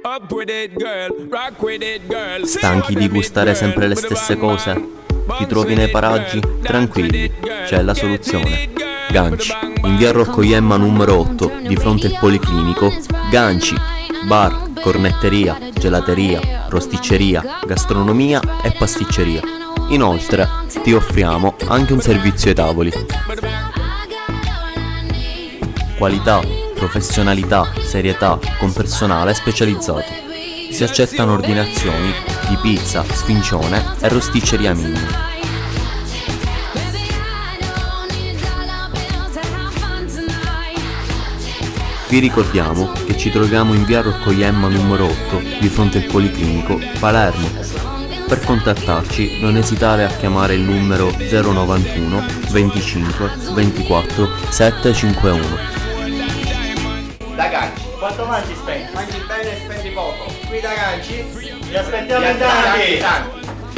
Stanchi di gustare sempre le stesse cose? Ti trovi nei paraggi? Tranquilli, c'è la soluzione. Ganci, in via Rocco Iemma numero 8, di fronte al Policlinico. Ganci, bar, cornetteria, gelateria, rosticceria, gastronomia e pasticceria. Inoltre, ti offriamo anche un servizio ai tavoli. Qualità, professionalità, serietà, con personale specializzato. Si accettano ordinazioni di pizza, sfincione e rosticceria minima. Vi ricordiamo che ci troviamo in via Rocco Iemma numero 8, di fronte al Policlinico, Palermo. Per contattarci non esitare a chiamare il numero 091 25 24 751. Da Ganci, quanto mangi spendi? Mangi bene e spendi poco. Qui da Ganci vi aspettiamo in tanti.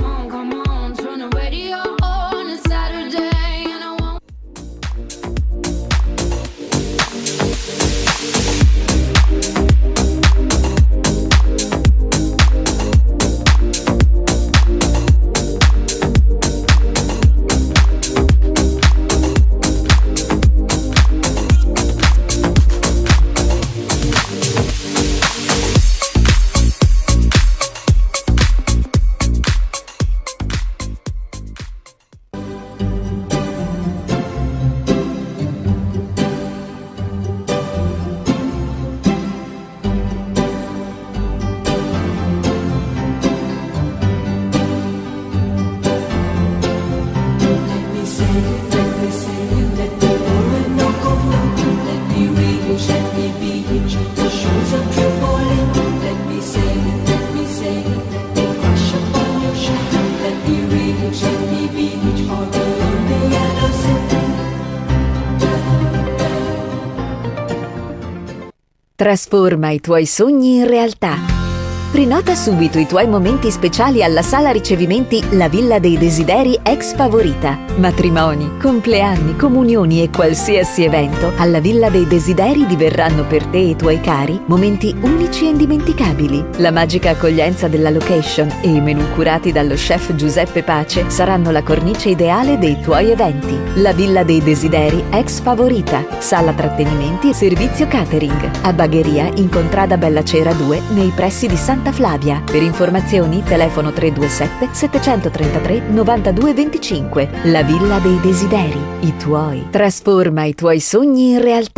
Trasforma i tuoi sogni in realtà. Prenota subito i tuoi momenti speciali alla sala ricevimenti La Villa dei Desideri ex Favorita. Matrimoni, compleanni, comunioni e qualsiasi evento, alla Villa dei Desideri diverranno per te e i tuoi cari momenti unici e indimenticabili. La magica accoglienza della location e i menù curati dallo chef Giuseppe Pace saranno la cornice ideale dei tuoi eventi. La Villa dei Desideri ex Favorita, sala trattenimenti e servizio catering. A Bagheria in Contrada Bella Cera 2 nei pressi di Santa Flavia. Per informazioni telefono 327 733 92 25. La Villa dei Desideri, i tuoi. Trasforma i tuoi sogni in realtà.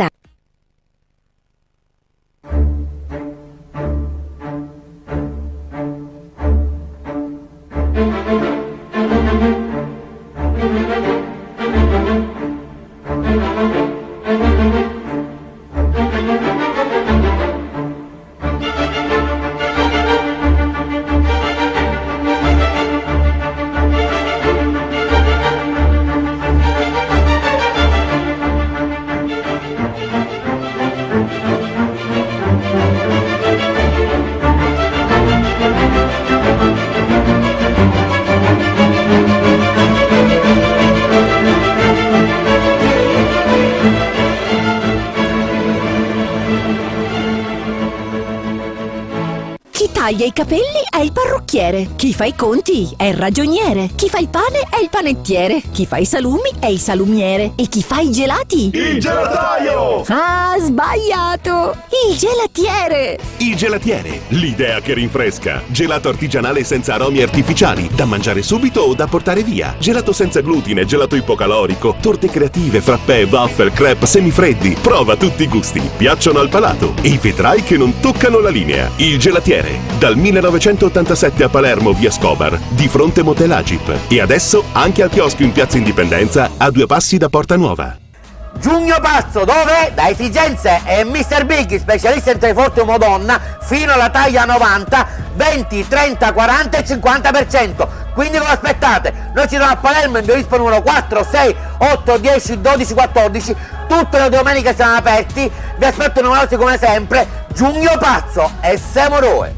Taglia i capelli è il parrucchiere, chi fa i conti è il ragioniere, chi fa il pane è il panettiere, chi fa i salumi è il salumiere e chi fa i gelati? Il gelataio! Ah, sbagliato! Il gelatiere! Il gelatiere, l'idea che rinfresca. Gelato artigianale senza aromi artificiali, da mangiare subito o da portare via. Gelato senza glutine, gelato ipocalorico, torte creative, frappè, waffle, crepe, semifreddi. Prova tutti i gusti, piacciono al palato e vedrai che non toccano la linea. Il gelatiere, dal 1987 a Palermo, via Scobar, di fronte Motel Agip. E adesso anche al chiosco in Piazza Indipendenza, a 2 passi da Porta Nuova. Giugno pazzo, dove? Da Esigenze e Mr. Big, specialista in triforte uomo-donna, fino alla taglia 90, 20, 30, 40 e 50%. Quindi come aspettate? Noi ci troviamo a Palermo in via Vispo numero 4, 6, 8, 10, 12, 14. Tutte le domeniche siamo aperti. Vi aspetto numerosi come sempre. Giugno pazzo e siamo noi.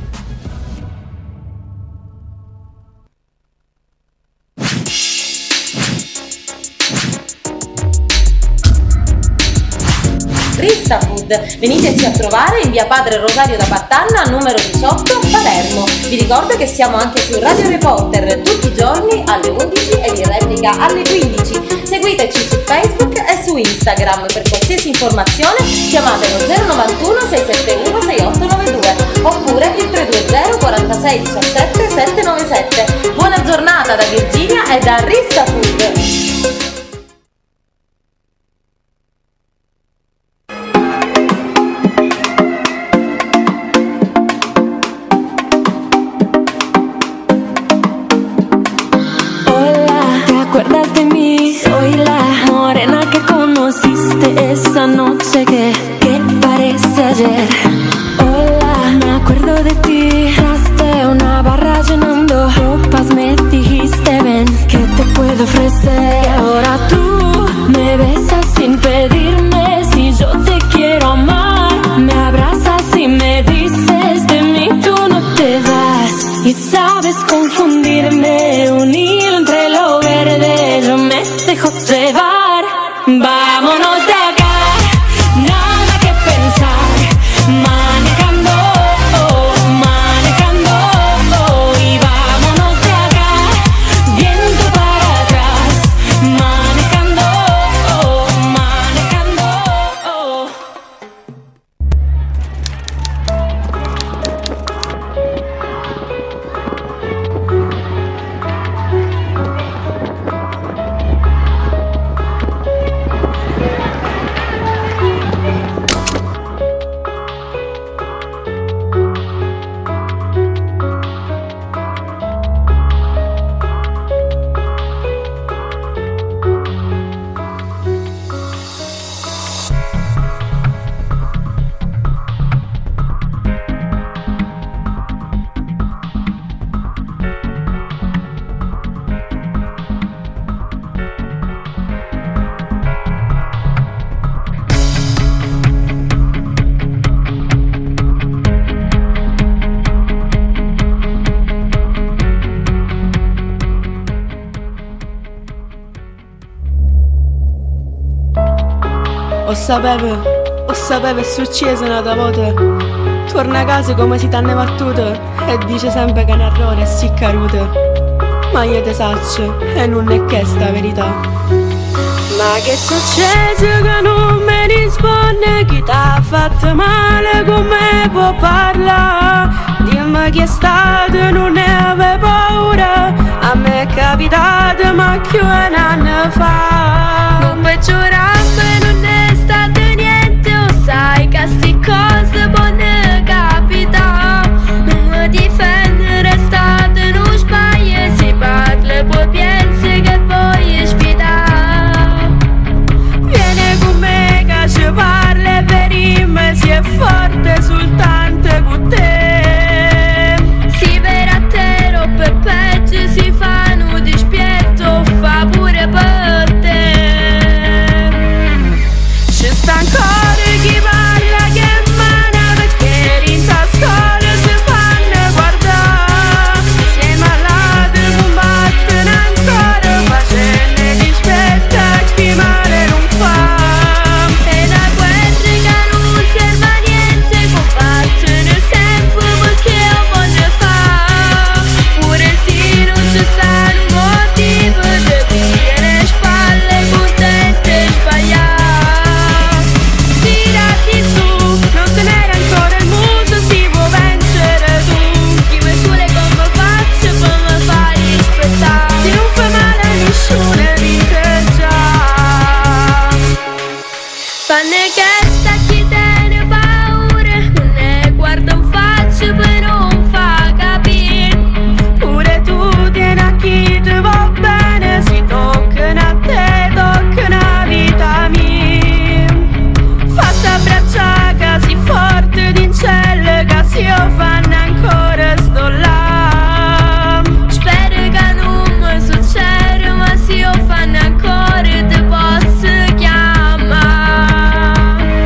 Rissa Food. Veniteci a trovare in via Padre Rosario da Battanna, numero 18, Palermo. Vi ricordo che siamo anche su Radio Reporter tutti i giorni alle 11 e in replica alle 15. Seguiteci su Facebook e su Instagram. Per qualsiasi informazione chiamatelo 091 671 6892 oppure il 320 46 17 797. Buona giornata da Virginia e da Rissa Food. Esa noche que parece ayer. Hola, me acuerdo de ti. Traste una barra llenando copas, me dijiste ven, ¿qué te puedo ofrecer? Y ahora tú me besas sin pedirme si yo te quiero amar. Me abrazas y me dices de mí tú no te vas. Y sabes confundirme, un hilo entre lo verde, yo me dejo llevar. Vámonos de acá, nada que pensar, manejando, y vámonos de acá, viento para atrás, manejando. O sapevo è successo una volta. Torna a casa come si t'hanno battuto e dice sempre che è un errore e si caruta. Ma io te saccio e non è che sta verità. Ma che succede che non mi risponde? Chi t'ha fatto male, come può parlare? Dimmi chi è stato, non ne avevo paura. A me è capitato ma più un anno fa. Non peggiorare, non è stato niente. O sai che sti cose buone capita. Non mi difendere è stato uno sbaglio. Si parla e poi pensi che vuoi sfidare. Vieni con me che ci parli per me. Si è forte soltanto con te. Si vera a te, roba peggio si fanno dispietto. Fa pure per te. Ci sta ancora chi parla che mana, perché in sta storia si fanno guardare. Sei malato, combattono ancora, facendo dispetto a chi male non fa. E la guerra che non serve a niente, combattono sempre perché lo voglio fare. Pure se non ci sta un motivo di pigliare le spalle, contente e sbagliare. Tirati su, non tenere ancora il muso, si può vincere tu. Chi vuoi sulle come faccio, come fai rispettare. Se non fa male a nessuno è vinto già. Fanne che sta chi te ne paura, non ne guarda un faccio per non fa capire. Pure tu tieni a chi ti va bene, si toccano a te, toccano a vita mia. Fatta abbracciare così forte d'incelle che si fanno ancora sto là. Spero che non mi succeda, ma si fanno ancora te posso chiamare.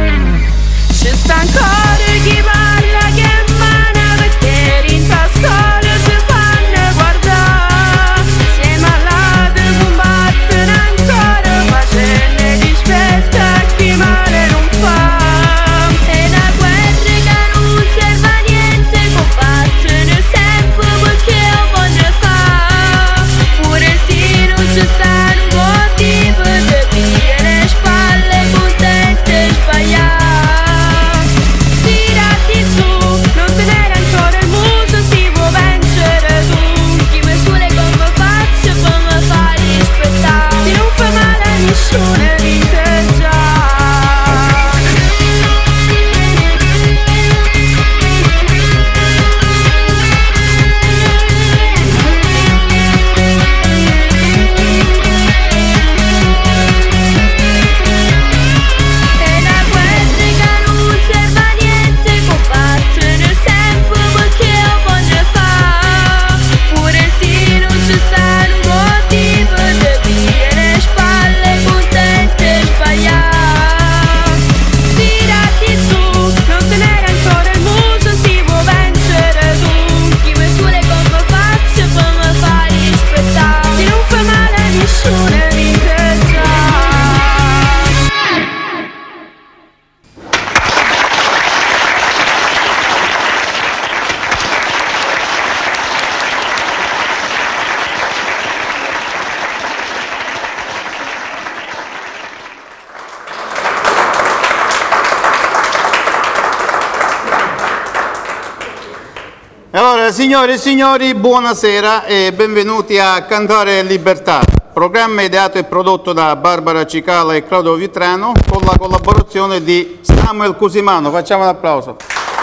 Allora, signore e signori, buonasera e benvenuti a Cantare Libertà, programma ideato e prodotto da Barbara Cicala e Claudio Vitrano con la collaborazione di Samuel Cusimano. Facciamo un applauso.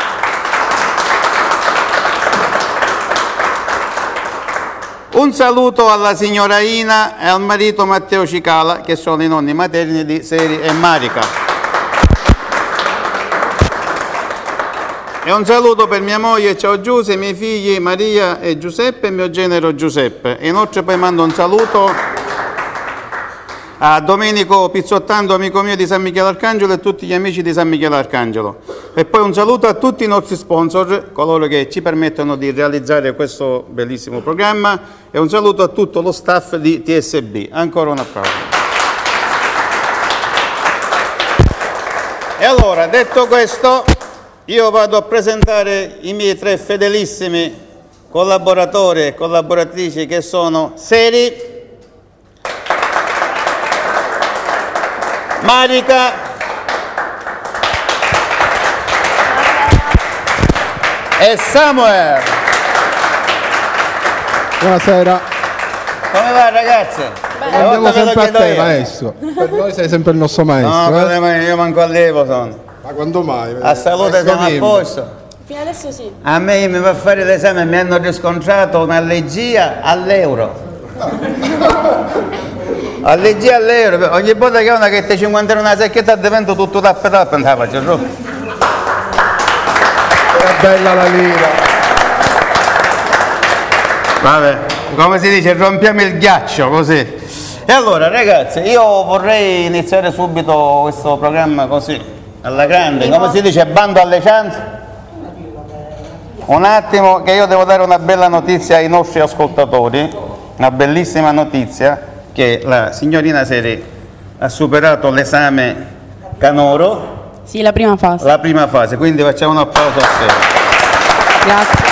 Un saluto alla signora Ina e al marito Matteo Cicala, che sono i nonni materni di Seri e Marica. E un saluto per mia moglie, ciao Giuse, i miei figli Maria e Giuseppe e mio genero Giuseppe. E inoltre poi mando un saluto a Domenico Pizzottando, amico mio di San Michele Arcangelo, e tutti gli amici di San Michele Arcangelo. E poi un saluto a tutti i nostri sponsor, coloro che ci permettono di realizzare questo bellissimo programma, e un saluto a tutto lo staff di TSB. Ancora un applauso. E allora, detto questo, io vado a presentare i miei 3 fedelissimi collaboratori e collaboratrici, che sono Seri, Marica e Samuel. Buonasera. Come va, ragazzi? Andiamo sempre a te, maestro. Per noi sei sempre il nostro maestro. No, io manco allievo sono. Ma quando mai? A salute siamo a posto. Fino adesso sì. A me mi va a fare l'esame e mi hanno riscontrato un'allergia all'euro. Allergia all'euro. Ogni volta che una che ti 50 una secchietta divento tutto tappe tappe, non la faccio troppo. È bella la lira. Vabbè, come si dice, rompiamo il ghiaccio così. E allora ragazzi, io vorrei iniziare subito questo programma così, alla grande, come si dice, bando alle ciance. Un attimo che io devo dare una bella notizia ai nostri ascoltatori, una bellissima notizia, che la signorina Seri ha superato l'esame canoro. Sì, la prima fase. La prima fase, quindi facciamo un applauso a Seri. Grazie.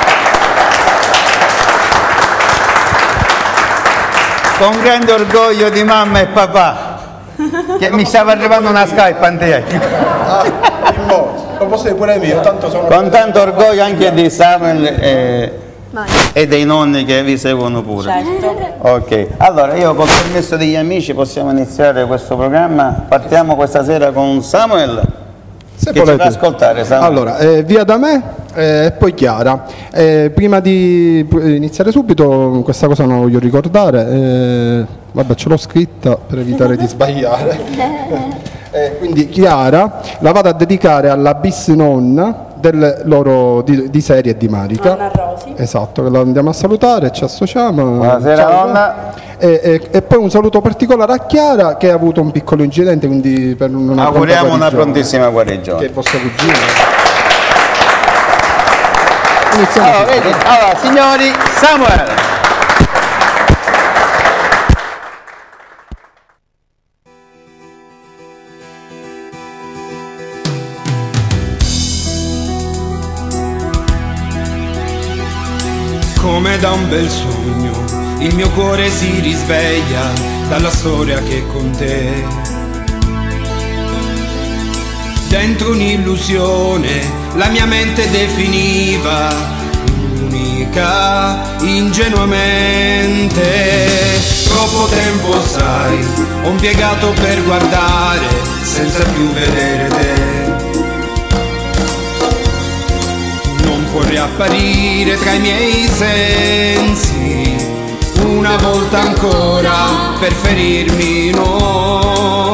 Con grande orgoglio di mamma e papà, che mi stava arrivando una Skype anche. Lo posso dire pure io, tanto sono... Con tanto orgoglio anche di Samuel e dei nonni che vi seguono pure. Certo. Ok, allora io col permesso degli amici possiamo iniziare questo programma. Partiamo questa sera con Samuel. Se che volete. ci fa ascoltare, Samuel. Allora, via da me e poi Chiara. Prima di iniziare subito, questa cosa non la voglio ricordare, vabbè, ce l'ho scritta per evitare di sbagliare. Quindi Chiara la vado a dedicare alla bis nonna del loro di Serie e di Marica. Anna Rosi. Esatto, che la andiamo a salutare, ci associamo. Buonasera. Ciao, nonna. E poi un saluto particolare a Chiara, che ha avuto un piccolo incidente, quindi per una auguriamo una prontissima guarigione. Che è vostra cugina. Allora, vedi? Allora, signori, Samuel. Come da un bel sogno, il mio cuore si risveglia dalla storia che con te. Dentro un'illusione la mia mente definiva unica ingenuamente. Troppo tempo sai, ho impiegato per guardare senza più vedere te. Non può riapparire tra i miei sensi una volta ancora per ferirmi, no.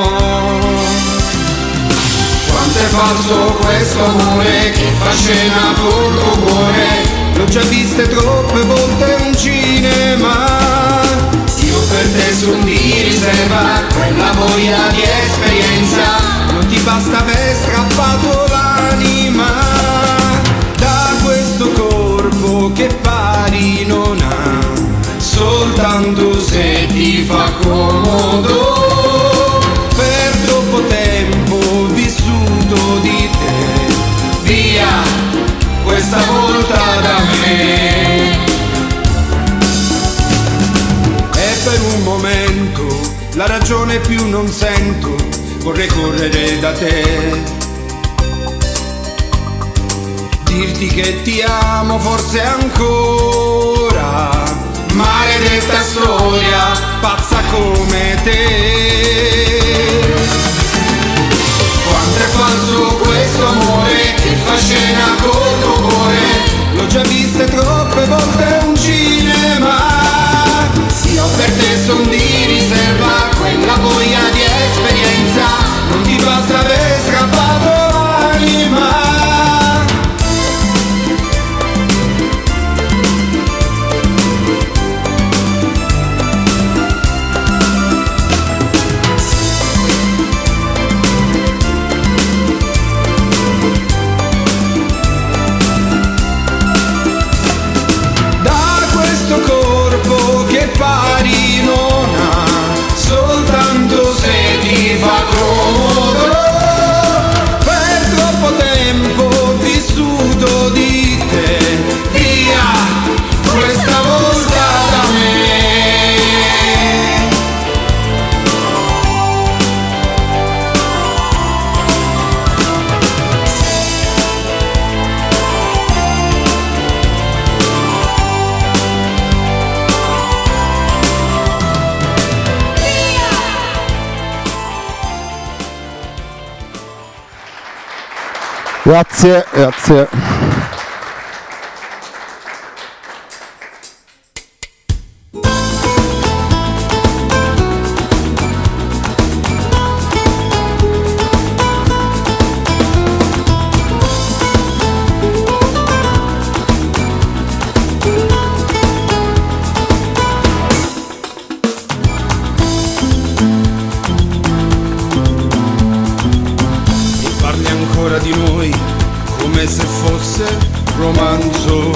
Quanto è falso questo amore che fa scena col tuo cuore. L'ho già viste troppe volte in cinema. Io per te son di riserva, quella voglia di esperienza. Non ti basta aver strappato l'anima da questo corpo che pari non ha, soltanto se ti fa comodo. Per troppo tempo ho vissuto di te, via questa volta da me. E per un momento la ragione più non sento, vorrei correre da te. dirti che ti amo forse ancora. Maledetta storia, pazza come te. Quanto è falso questo amore che fa scena col tuo cuore. L'ho già viste troppe volte un cinema. Io per te son di riserva, quella voglia di esperienza. Non ti basta aver scappato l'anima. Pari non ha, soltanto se ti fa comodo. Per troppo tempo ho vissuto di te, via questa volta da me. Grazie, grazie. Di noi come se fosse romanzo,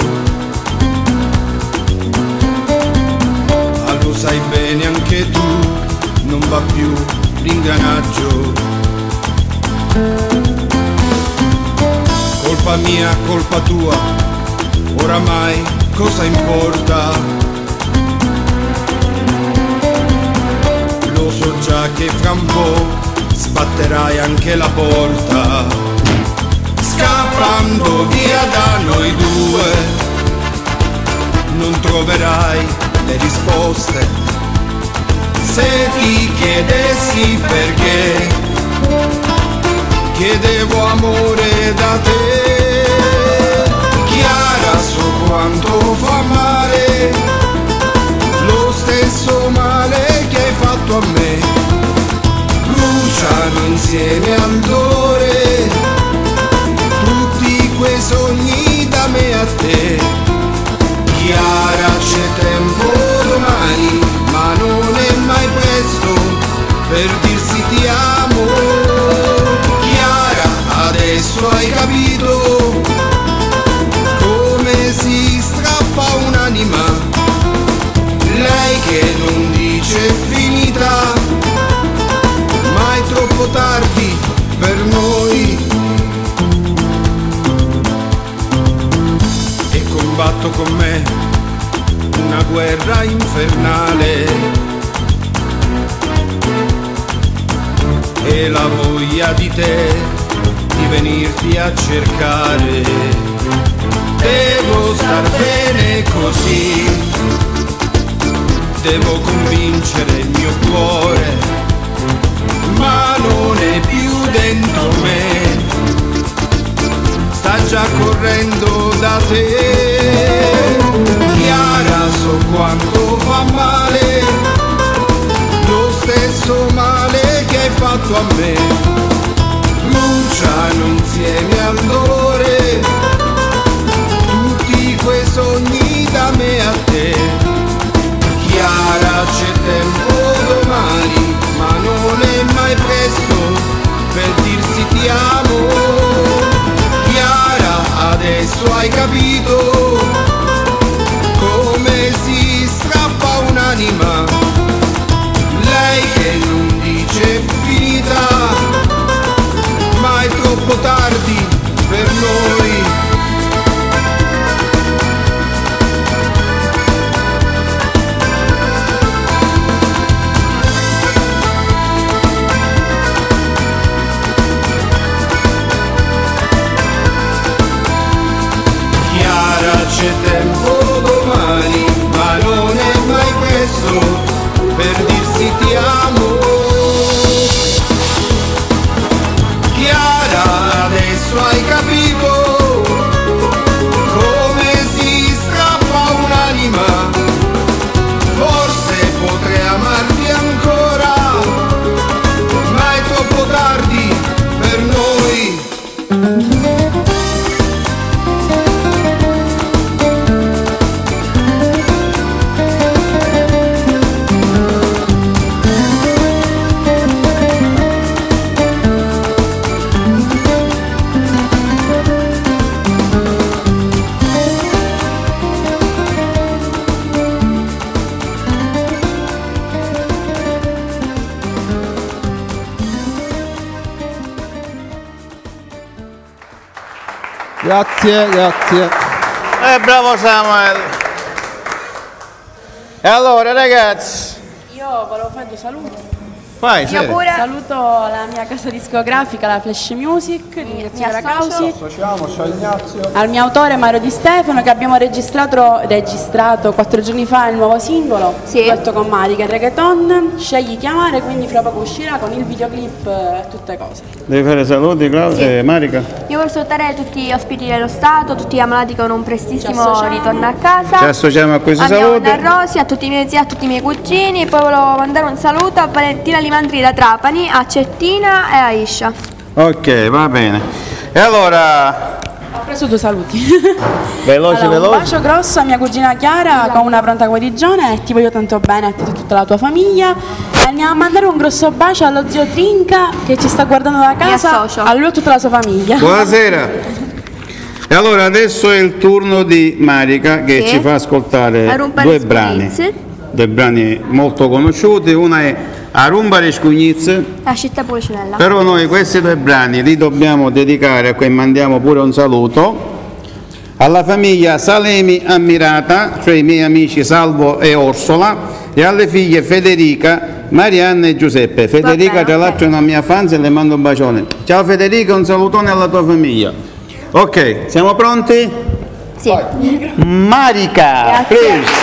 ma lo sai bene anche tu, non va più l'ingranaggio. Colpa mia, colpa tua, oramai cosa importa? Lo so già che fra un po' sbatterai anche la porta. Scappando via da noi due, non troverai le risposte. Se ti chiedessi perché, chiedevo amore da te. Chiara, so quanto fa male, lo stesso male che hai fatto a me. Bruciano insieme al dolore quei sogni da me a te. Chiara, c'è tempo domani, ma non è mai presto per dirsi ti amo. Chiara, adesso hai capito come si strappa un'anima. Lei che non dice finita, ma è troppo tardi per noi. Combatto con me una guerra infernale e la voglia di te di venirti a cercare. Devo star bene così, devo convincere il mio cuore, ma non è più dentro me, sta già correndo da te. Chiara, so quanto fa male, lo stesso male che hai fatto a me. Bruciano insieme al dolore tutti quei sogni da me a te. Chiara, c'è tempo domani, ma non è mai presto per dirsi ti amo. Adesso hai capito come si strappa un'anima. Lei che non dice finita, ma è troppo tardi per noi. Grazie. Bravo Samuel. E allora ragazzi, Io volevo fare due saluti. vai, sì. Saluto la mia casa discografica, la Flash Music di Ignazio Racausi, Associamoci a Ignazio. al mio autore Mario Di Stefano, che abbiamo registrato 4 giorni fa il nuovo singolo, duetto con Marica, il reggaeton, Scegli chiamare, quindi fra poco uscirà con il videoclip e tutte cose. Devi fare saluti, Marica? Io voglio salutare tutti gli ospiti dello Stato, tutti gli ammalati con un prestissimo associamo. ritorno a casa. Ci associamo a questi a mia saluti. nonna Rosi, a tutti i miei zii, a tutti i miei cugini. Poi volevo mandare un saluto a Valentina Limandri da Trapani, a Cettina e a Iscia. Ok, va bene. E allora, Ho preso due saluti. veloci. Un bacio grosso a mia cugina Chiara con una pronta guarigione, e ti voglio tanto bene a te e tutta la tua famiglia. E andiamo a mandare un grosso bacio allo zio Trinca che ci sta guardando da casa, a lui e a tutta la sua famiglia. buonasera. E allora adesso è il turno di Marica che Sì. ci fa ascoltare Arumba due Riscugnizze. brani molto conosciuti. Una è Arumba Riscugnizze. La città Policinella. Però noi questi due brani li dobbiamo dedicare, a cui mandiamo pure un saluto, alla famiglia Salemi Ammirata, cioè i miei amici Salvo e Orsola, e alle figlie Federica, Marianna e Giuseppe. Federica tra l'altro è una mia fan e le mando un bacione. Ciao Federica, un salutone alla tua famiglia. Ok, siamo pronti? Sì. Marica, please.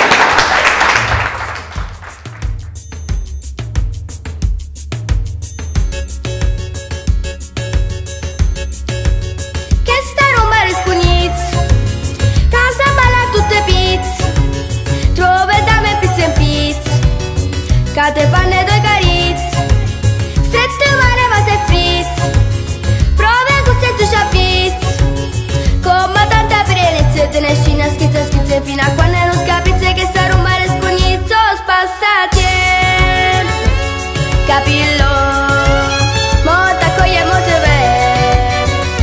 Che sta rumba riscugnizz, casa balla tutte pizz, trove dame pizza e pizz, che te fanno due carizz, se te male va se frizz, prove con se tu c'appizz, come tanta perenizia te ne scina schizza fino a quando non scapizze che sta rumba riscugnizz, oh spassati, capillo, molta coglie molte ver.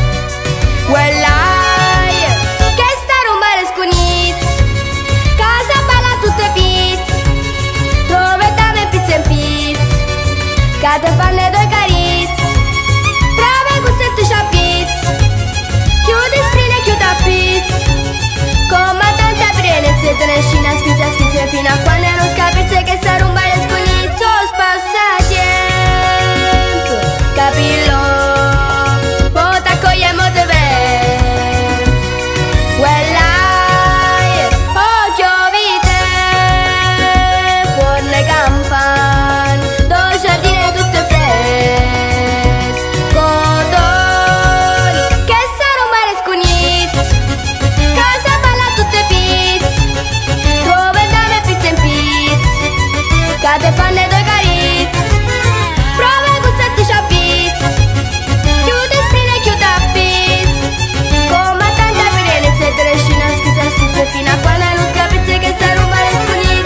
Wellai, che sta rumba riscugnizz, casa balla tutte pizz, dove dame pizza e pizz, che te fanno due carizz, prove con se tu c'appizz, chiudi sprine e chiuda pizz, come tanta prenezze te ne scina schizza fino a quando non scapizze che sta rumba riscugnizz, oh spassati, capillo, bota coglie molte ver. Wellai, occhio vite, forne campan, do giardine tutte fres, cotoni, che sta rumba riscugnizz, casa balla tutte pizz, dove dame pizza e pizz, che te fanno due carizz, prove con se tu c'appizz, chiudi sprine e chiuda pizz, come tanta perenizia te ne scina schizza fino a quando non scapizzi che sta rumba riscugnizz.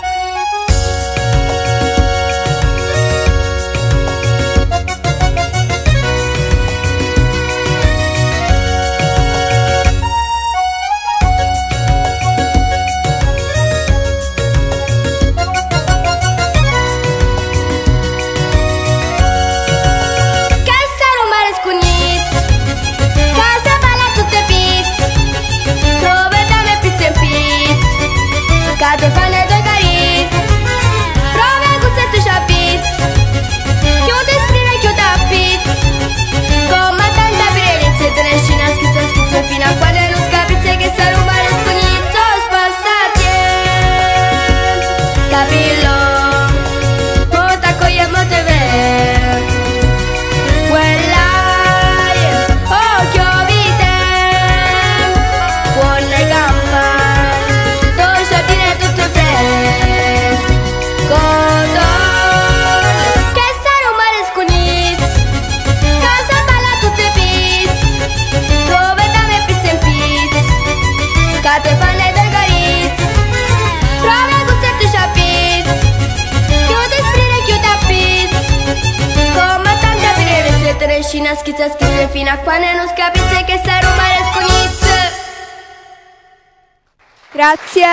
Che sta rumba riscugnizz, casa balla tutte pizz, dove dame pizza e pizz, che te fanno due carizz, prove con se tu c'appizz, chiudi sprine e chiuda pizz, come tanta perenizia te ne scina schizza fino a quando non scapizzi che sta rumba riscugnizz, oh spassati, capillo, molta coglie molte ver. Wellai, occhio vite, buone campan, do giardine tutte fresche, cotone, che sta rumba riscugnizz, casa balla tutte pizz, dove dame pizza e pizz, che te fanno due carizz, prove con se tu c'appizz, chiudi sprine e chiuda pizz, come tanta perenizia te ne scina schizza fino a quando non scapizzi che sta rumba riscugnizz. Grazie.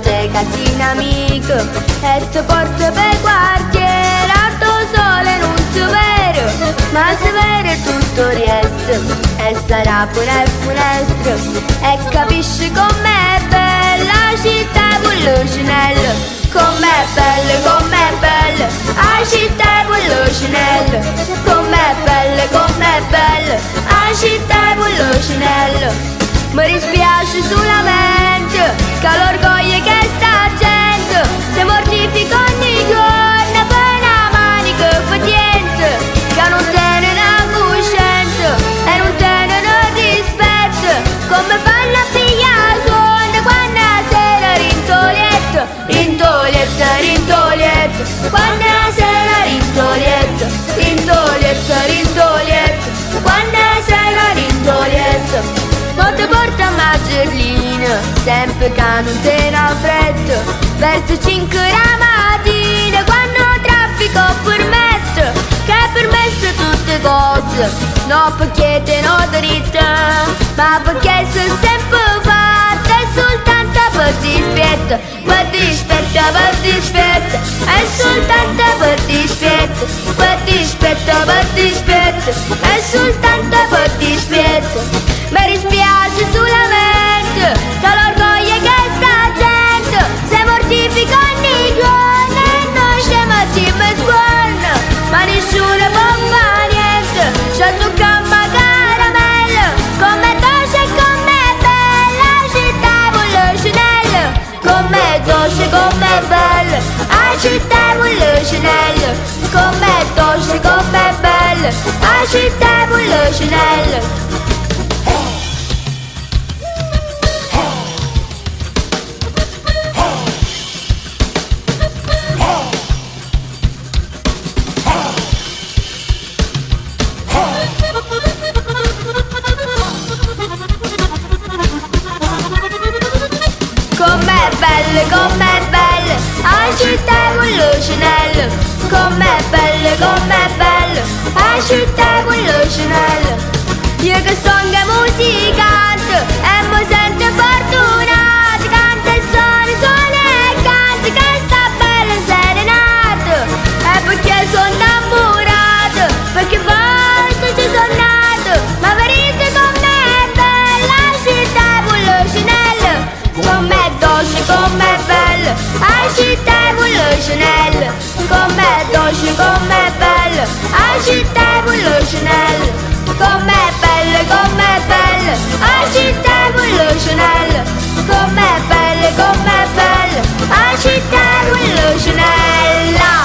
te casina amico e ti porto per quartiere alto sole non si vero, ma si vede tutto il resto e sarà pure funestro e capisci com'è bella città Pullucinello. Com'è bella, a città Pullucinello. Com'è bella, a città Pullucinello. Mi dispiace solamente che l'orgoglio che sta gente si mortifica ogni giorno per una manica fatiente, che non tiene una coscienza e non tiene rispetto, come fanno a pigliare suono quando sera rintolietto, rintolietto, rintolietto, quando sera rintolietto, rintolietto, rintolietto, quando sera rintolietto. Poi ti porta a Maggiorlina, sempre che non te ne freddo, verso 5 la mattina, quando il traffico permette, che è permesso tutte cose, non perché te non dritta, ma perché sono sempre fatte soltanto per dispetto, per dispetto, per dispetto, è soltanto per dispetto, per dispetto, per dispetto, è soltanto per dispetto. Mi dispiace solamente che l'orgoglio che sta gente si mortifica ogni giorno e non c'è mai mi sguarda, ma nessuno può fare niente, c'è zucchero caramello, come dolce e come bella città Pullucinello, come dolce, come bella, a città Pullucinello, come dolce, come bella, a città Pullucinello. Com'è bella, a città Pullucinello, com'è bella, a città Pullucinello. Io che sono musicante e mi sento fortunato, canto e suono e canto, che sta bella serenata, e perché sono tamburato, perché forse ci sono nato, ma vedete com'è bella a città Pullucinello. Com'è dolce, com'è bella, a città Pullucinello, com'è dolce, com'è bella, a città Pullucinello, com'è bella, a città Pullucinello, com'è bella, a città Pullucinella.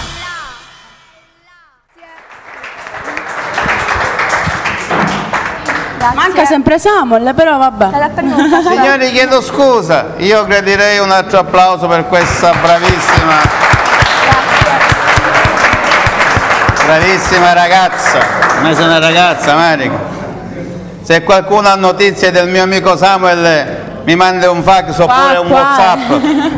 Manca sempre Samuel, però vabbè. Signori, chiedo scusa, io gradirei un altro applauso per questa bravissima ragazza. Ma sei una ragazza, Marica. Se qualcuno ha notizie del mio amico Samuel, mi manda un fax oppure un WhatsApp.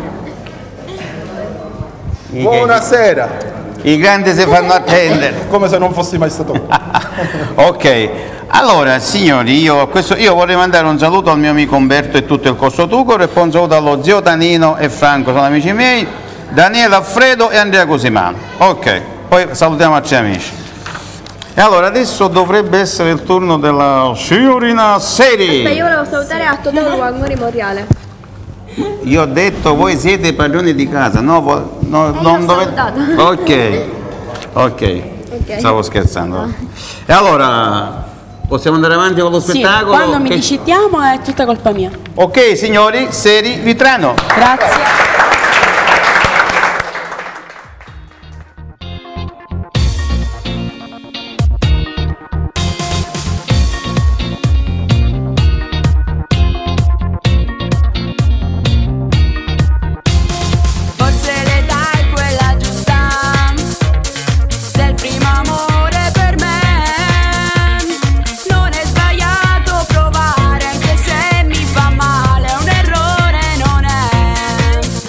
Buonasera. I grandi si fanno attendere. Come se non fossi mai stato. Ok. Allora, signori, io vorrei mandare un saluto al mio amico Umberto e tutto il Corso Tucor, e poi un saluto allo zio Tanino e Franco, sono amici miei, Daniele Alfredo e Andrea Cosimano. Ok, poi salutiamo altri amici. E allora, adesso dovrebbe essere il turno della signorina Seri. Io volevo salutare a Totò Luangori Monreale. Io ho detto, voi siete i padroni di casa, no? Non dovete... Ok, stavo scherzando. E allora... possiamo andare avanti con lo spettacolo? Quando mi dicittiamo è tutta colpa mia. Ok, signori, Seri Vitrano. Grazie. Provare anche se mi fa male, un errore non è.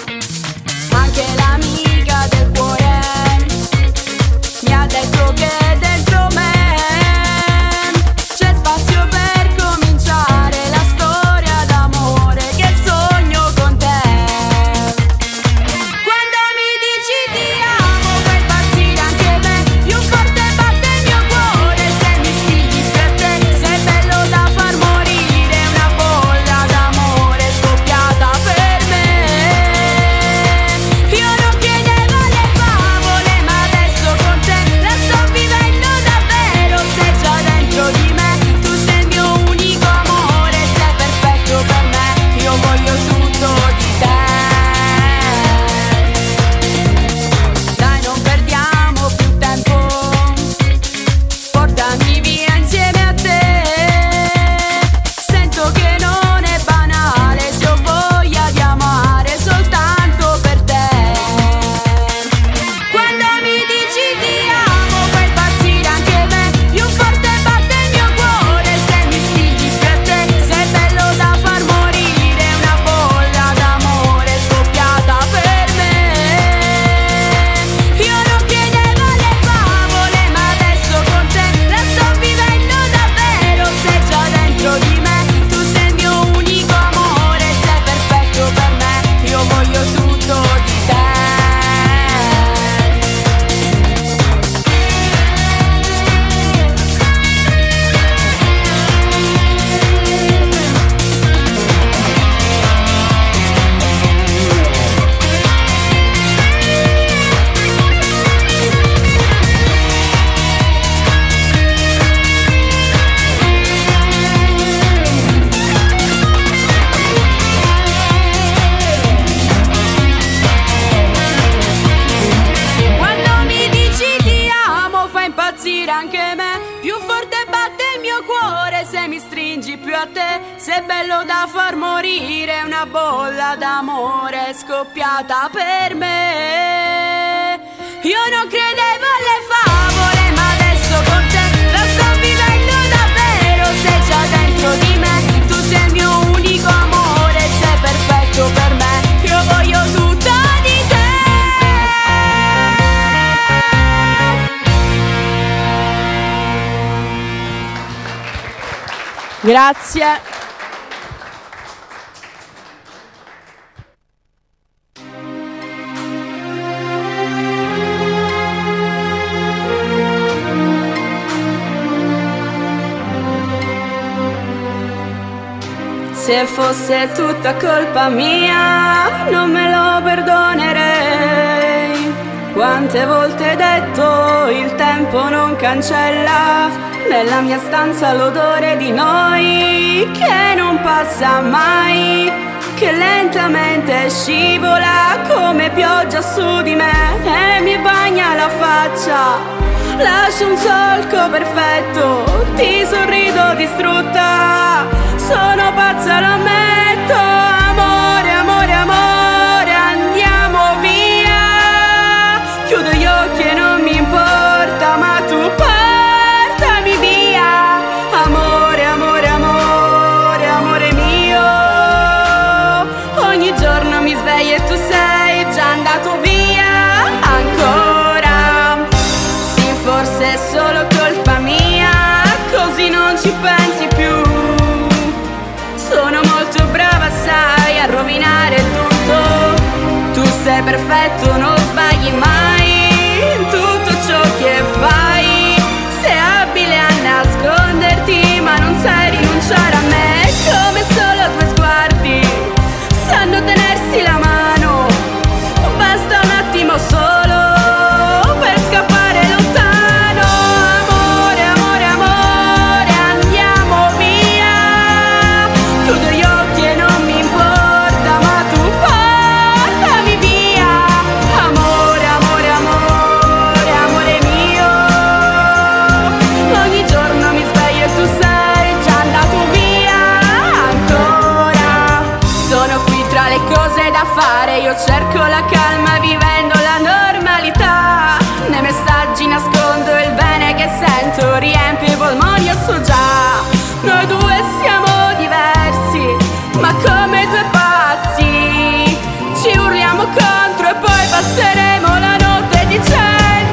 se mi stringi più a te, sei bello da far morire, una bolla d'amore scoppiata per me. Io non credevo alle favole, ma adesso con te la sto vivendo davvero, sei già dentro di me, tu sei il mio unico amore, sei perfetto per me, io voglio tutto di te. Grazie. Se fosse tutta colpa mia, non me lo perdonerei. Quante volte hai detto il tempo non cancella, nella mia stanza l'odore di noi che non passa mai, che lentamente scivola come pioggia su di me e mi bagna la faccia. Lascio un solco perfetto, ti sorrido distrutta, sono pazza, lo ammetto, amore, amore, amore, andiamo via, chiudo gli occhi e non mi importa, ma tu portami via, amore, amore, amore, amore mio, ogni giorno mi sveglio e tu sei già andato via, ancora, sì forse è solo colpa mia, così non ci pensi più. Sono molto brava, sai, a rovinare tutto. Tu sei perfetto, non sbagli mai in tutto ciò che fai. Sei abile a nasconderti, ma non sai rinunciare a me. Come solo due sguardi sanno tenersi la mano. Basta un attimo solo per scappare lontano. Amore, amore, amore, andiamo via. Chiudo gli occhi e non mi importa, ma tu portami via. Amore, amore, amore, amore mio, ogni giorno mi sveglio e tu sei già andato via, ancora. Sono qui tra le cose da fare, io cerco la calma vivendo la normalità. Nei messaggi nascondo il bene che sento, riempio i polmoni, io so già. Noi due siamo diversi, ma come due pazzi ci urliamo contro e poi passeremo la notte dicendo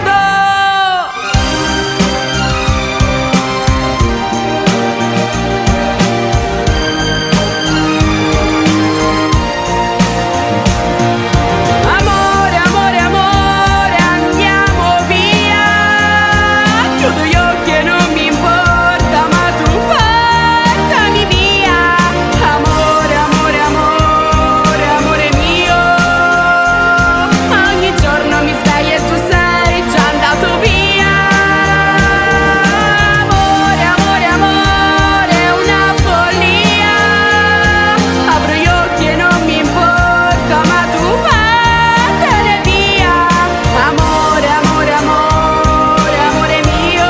amore, amore, amore, andiamo via. Chiudo gli occhi e non mi importa, ma tu portami via. Amore, amore, amore, amore mio, ogni giorno mi sveglio e tu sei già andato via. Amore, amore, amore, una follia. Apro gli occhi e non mi importa, ma tu vattene via. Amore, amore, amore, amore mio,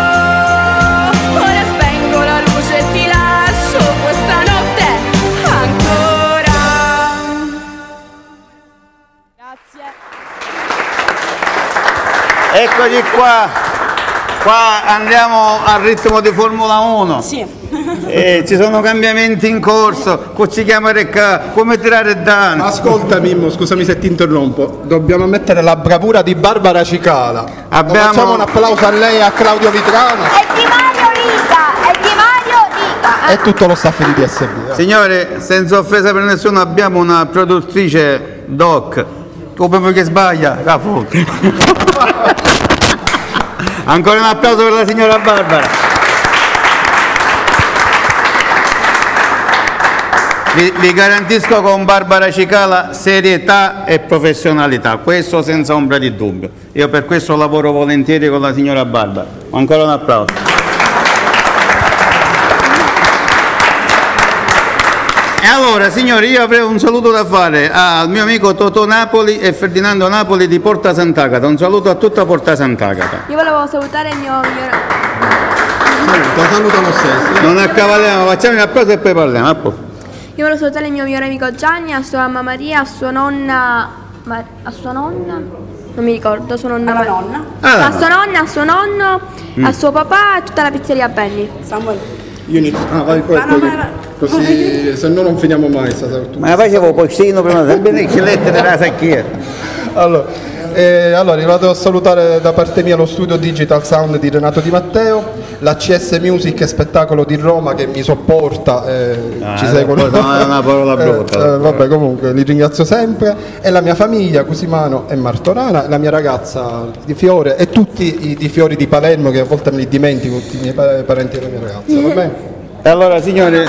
ora spengo la luce e ti lascio questa notte ancora. Grazie. Eccoci qua. Qua andiamo al ritmo di Formula 1. Sì. Ci sono cambiamenti in corso, ci chiamare qua, come tirare danno. Ascolta Mimmo, scusami se ti interrompo, dobbiamo mettere la bravura di Barbara Cicala. Facciamo un applauso a lei e a Claudio Vitrano E di Mario Riga, e di Mario Riga. e tutto lo staff di DSB. Signore, senza offesa per nessuno, abbiamo una produttrice doc, come che sbaglia, capo. Ancora un applauso per la signora Barbara. Vi garantisco con Barbara Cicala serietà e professionalità, questo senza ombra di dubbio. Io per questo lavoro volentieri con la signora Barbara. Ancora un applauso. E allora, signori, io avrei un saluto da fare al mio amico Totò Napoli e Ferdinando Napoli di Porta Sant'Agata. Un saluto a tutta Porta Sant'Agata. Io volevo salutare il mio migliore Saluta lo stesso. Non accavaliamo, facciamo un applauso e poi parliamo. Io volevo salutare il mio migliore amico Gianni, a sua mamma Maria, a sua nonna. A sua nonna? Non mi ricordo, sua nonna. Alla nonna? A sua nonna, a suo nonno, a suo papà e tutta la pizzeria Benny. Samuel. Io inizio. Vai così, se no non finiamo mai. Ma facevo pochino prima del benedicilette della sacchia. Allora, arrivato a salutare da parte mia lo studio Digital Sound di Renato Di Matteo, la CS Music e Spettacolo di Roma che mi sopporta, ci seguono. Non è una parola brutta. Vabbè, comunque li ringrazio sempre, e la mia famiglia, Cusimano e Martorana, la mia ragazza Di Fiore e tutti i Di Fiori di Palermo, che a volte me li dimentico, tutti i miei parenti e la mia ragazza, va bene? E allora signori,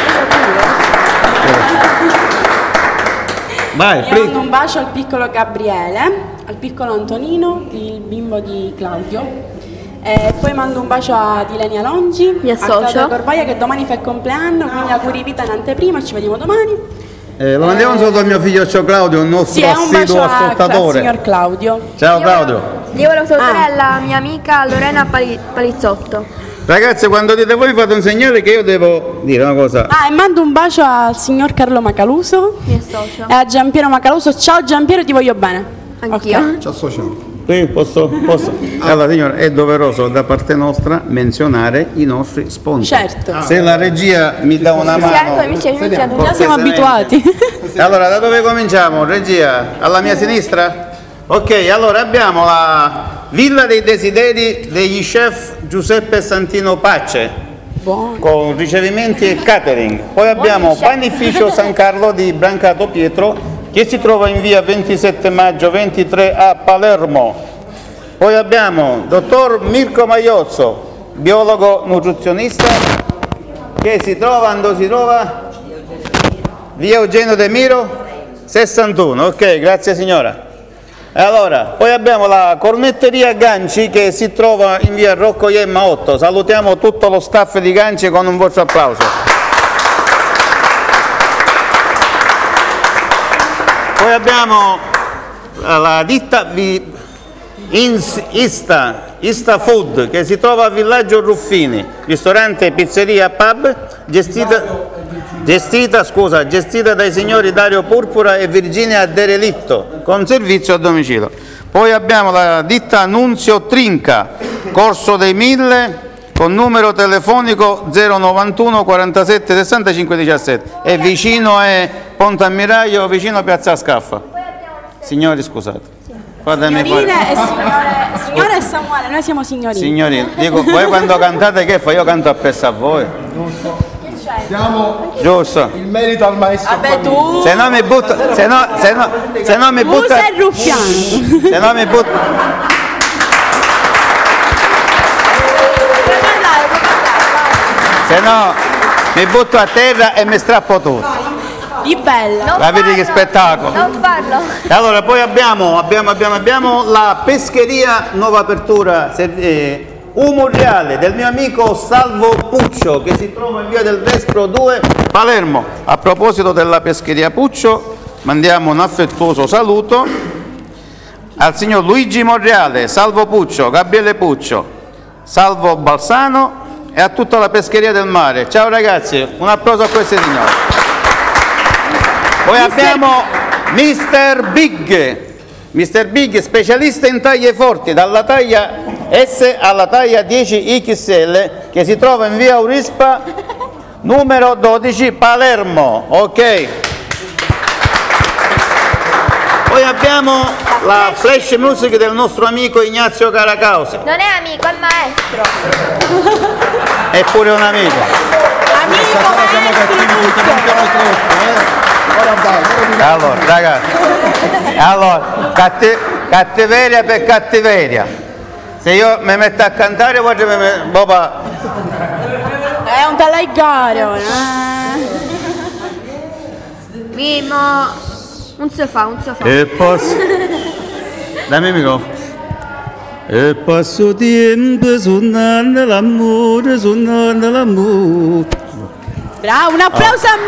vai, Io mando un bacio al piccolo Gabriele, al piccolo Antonino, il bimbo di Claudio. E poi mando un bacio ad Ilenia Longi, mia a socio Claudia Corvaia che domani fa il compleanno, quindi auguri vita in anteprima, ci vediamo domani. lo mandiamo un saluto al mio figlio Claudio, un nostro Sì, è un bacio assiduo ascoltatore. al signor Claudio. Ciao Claudio. Io volevo salutare la mia amica Lorena Palizzotto. Ragazzi, quando dite voi fate un segnale che io devo dire una cosa. E mando un bacio al signor Carlo Macaluso e a Giampiero Macaluso. Ciao Giampiero, ti voglio bene. Anch'io. Ci associamo. Qui posso? Allora signore, è doveroso da parte nostra menzionare i nostri sponsor. Certo. Se la regia mi dà una mano. Già siamo abituati. Allora, da dove cominciamo? Regia, alla mia sinistra? Ok, allora abbiamo la Villa dei Desideri degli chef Giuseppe e Santino Pace. Buono. Con ricevimenti e catering. Poi abbiamo Panificio San Carlo di Brancato Pietro, che si trova in via 27 maggio 23 a Palermo. Poi abbiamo dottor Mirko Maiozzo, biologo nutrizionista, che si trova, dove si trova? Via Eugenio De Miro 61. Ok, grazie signora. Allora, poi abbiamo la Cornetteria Ganci, che si trova in via Rocco Iemma 8. Salutiamo tutto lo staff di Ganci con un vostro applauso. Poi abbiamo la ditta Ista Food, che si trova a Villaggio Ruffini, ristorante, pizzeria, pub, gestita dai signori Dario Purpura e Virginia Derelitto, con servizio a domicilio. Poi abbiamo la ditta Nunzio Trinca, Corso dei Mille, con numero telefonico 091 47 65 17, e vicino è Ponte Ammiraglio, vicino a Piazza Scaffa. Signori, scusate. Signorine e signore e Samuele, noi siamo signorine. Signorine, dico, voi quando cantate che fa? Io canto appresso a voi. Diamo giusto il merito al maestro. Vabbè, tu. Se no mi butto. Se no mi butto. Tu sei ruffiano. Se no mi butto. Se no mi butto a terra e mi strappo tutto. Di bella. La vedi che spettacolo. Non farlo. Allora poi abbiamo la pescheria, nuova apertura, Umurreale, del mio amico Salvo Puccio, che si trova in via del Vespro 2, Palermo. A proposito della pescheria Puccio, mandiamo un affettuoso saluto al signor Luigi Morreale, Salvo Puccio, Gabriele Puccio, Salvo Balsano e a tutta la pescheria del mare. Ciao ragazzi, un applauso a questi signori. Poi abbiamo Mr. Big, specialista in taglie forti, dalla taglia S alla taglia 10 XL, che si trova in via Aurispa numero 12 Palermo. Ok. Poi abbiamo la flash music del nostro amico Ignazio Caracausi. Non è amico, è maestro. È pure un amico. Allora, ragazzi, cattiveria per cattiveria. Se io mi metto a cantare, poi è un talaigaro. Mimo, non si fa. E posso. Dammi il microfono. E passo tempo suonando l'amore. Bravo, un applauso a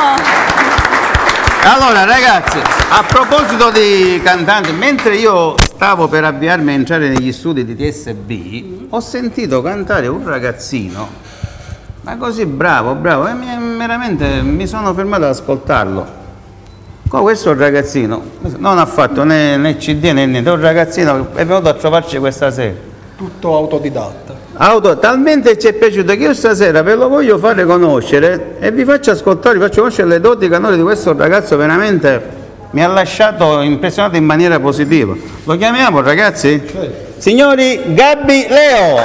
Mimmo. Allora ragazzi, a proposito di cantanti, mentre io stavo per avviarmi a entrare negli studi di TSB, ho sentito cantare un ragazzino, ma così bravo, e veramente mi sono fermato ad ascoltarlo. Questo ragazzino non ha fatto né CD né niente, è un ragazzino che è venuto a trovarci questa sera. Tutto autodidatta. Talmente ci è piaciuto che io stasera ve lo voglio fare conoscere e vi faccio ascoltare, vi faccio conoscere le doti canore di questo ragazzo, veramente mi ha lasciato impressionato in maniera positiva. Lo chiamiamo, ragazzi? Sì. Signori, Gabby Leo.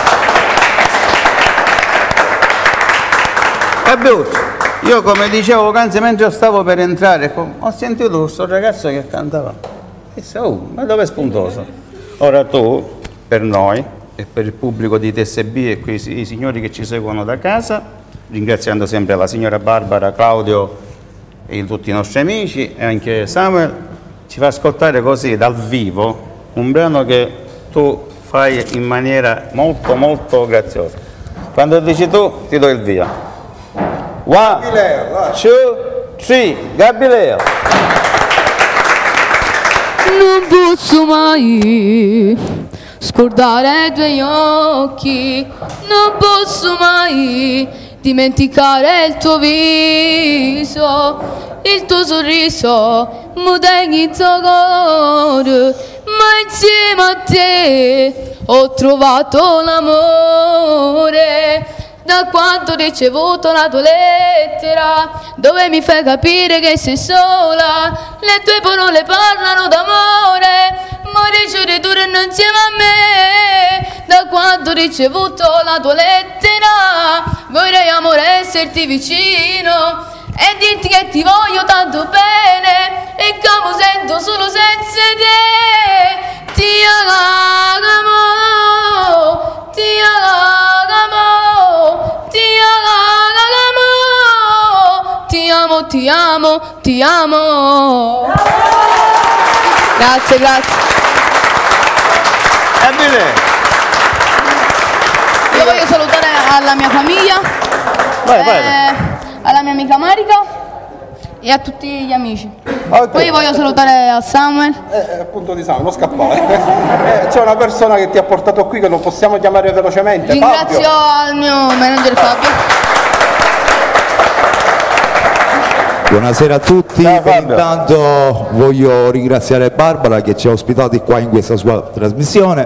Gabbiuccio, io come dicevo poc'anzi mentre stavo per entrare, ho sentito questo ragazzo che cantava. E disse, oh, ma dove è spuntoso? Ora tu, per noi e per il pubblico di TSB e i signori che ci seguono da casa, ringraziando sempre la signora Barbara, Claudio e tutti i nostri amici e anche Samuel, ci fa ascoltare così dal vivo un brano che tu fai in maniera molto molto graziosa. Quando dici tu ti do il via. 1, 2, 3, Gabby Leo. Non posso mai scordare i tuoi occhi, non posso mai dimenticare il tuo viso, il tuo sorriso, mi tengi il tuo cuore, ma insieme a te ho trovato l'amore. Da quando ho ricevuto la tua lettera, dove mi fai capire che sei sola, le tue parole parlano d'amore, amore ci ritorno insieme a me. Da quando ho ricevuto la tua lettera, vorrei amore esserti vicino e dirti che ti voglio tanto bene e che mi sento solo senza te. Ti amo, ti amo, ti amo, ti amo, ti amo, ti amo. Grazie, grazie. Io voglio salutare alla mia famiglia, alla mia amica Marica e a tutti gli amici. Okay. Poi voglio salutare a Samuel. Appunto di Samuel, non scappare. C'è una persona che ti ha portato qui che non possiamo chiamare velocemente. Ringrazio al mio manager Fabio. Buonasera a tutti. Intanto voglio ringraziare Barbara che ci ha ospitati qua in questa sua trasmissione,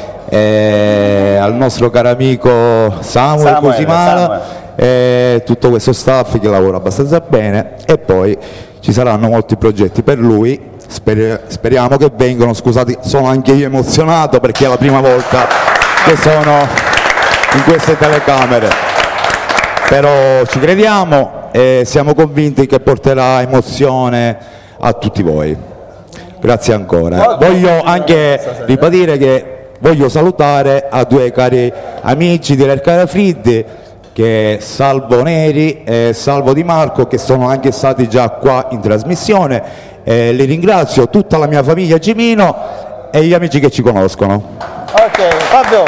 al nostro caro amico Samuel Cosimala e tutto questo staff che lavora abbastanza bene, e poi ci saranno molti progetti per lui, speriamo che vengano. Scusate, sono anche io emozionato perché è la prima volta che sono in queste telecamere, però ci crediamo e siamo convinti che porterà emozione a tutti voi. Grazie ancora. Voglio anche ribadire che voglio salutare a due cari amici di Lercara Friddi, che Salvo Neri e Salvo Di Marco, che sono anche stati già qua in trasmissione. Li ringrazio, tutta la mia famiglia Cimino e gli amici che ci conoscono. Ok, Fabio,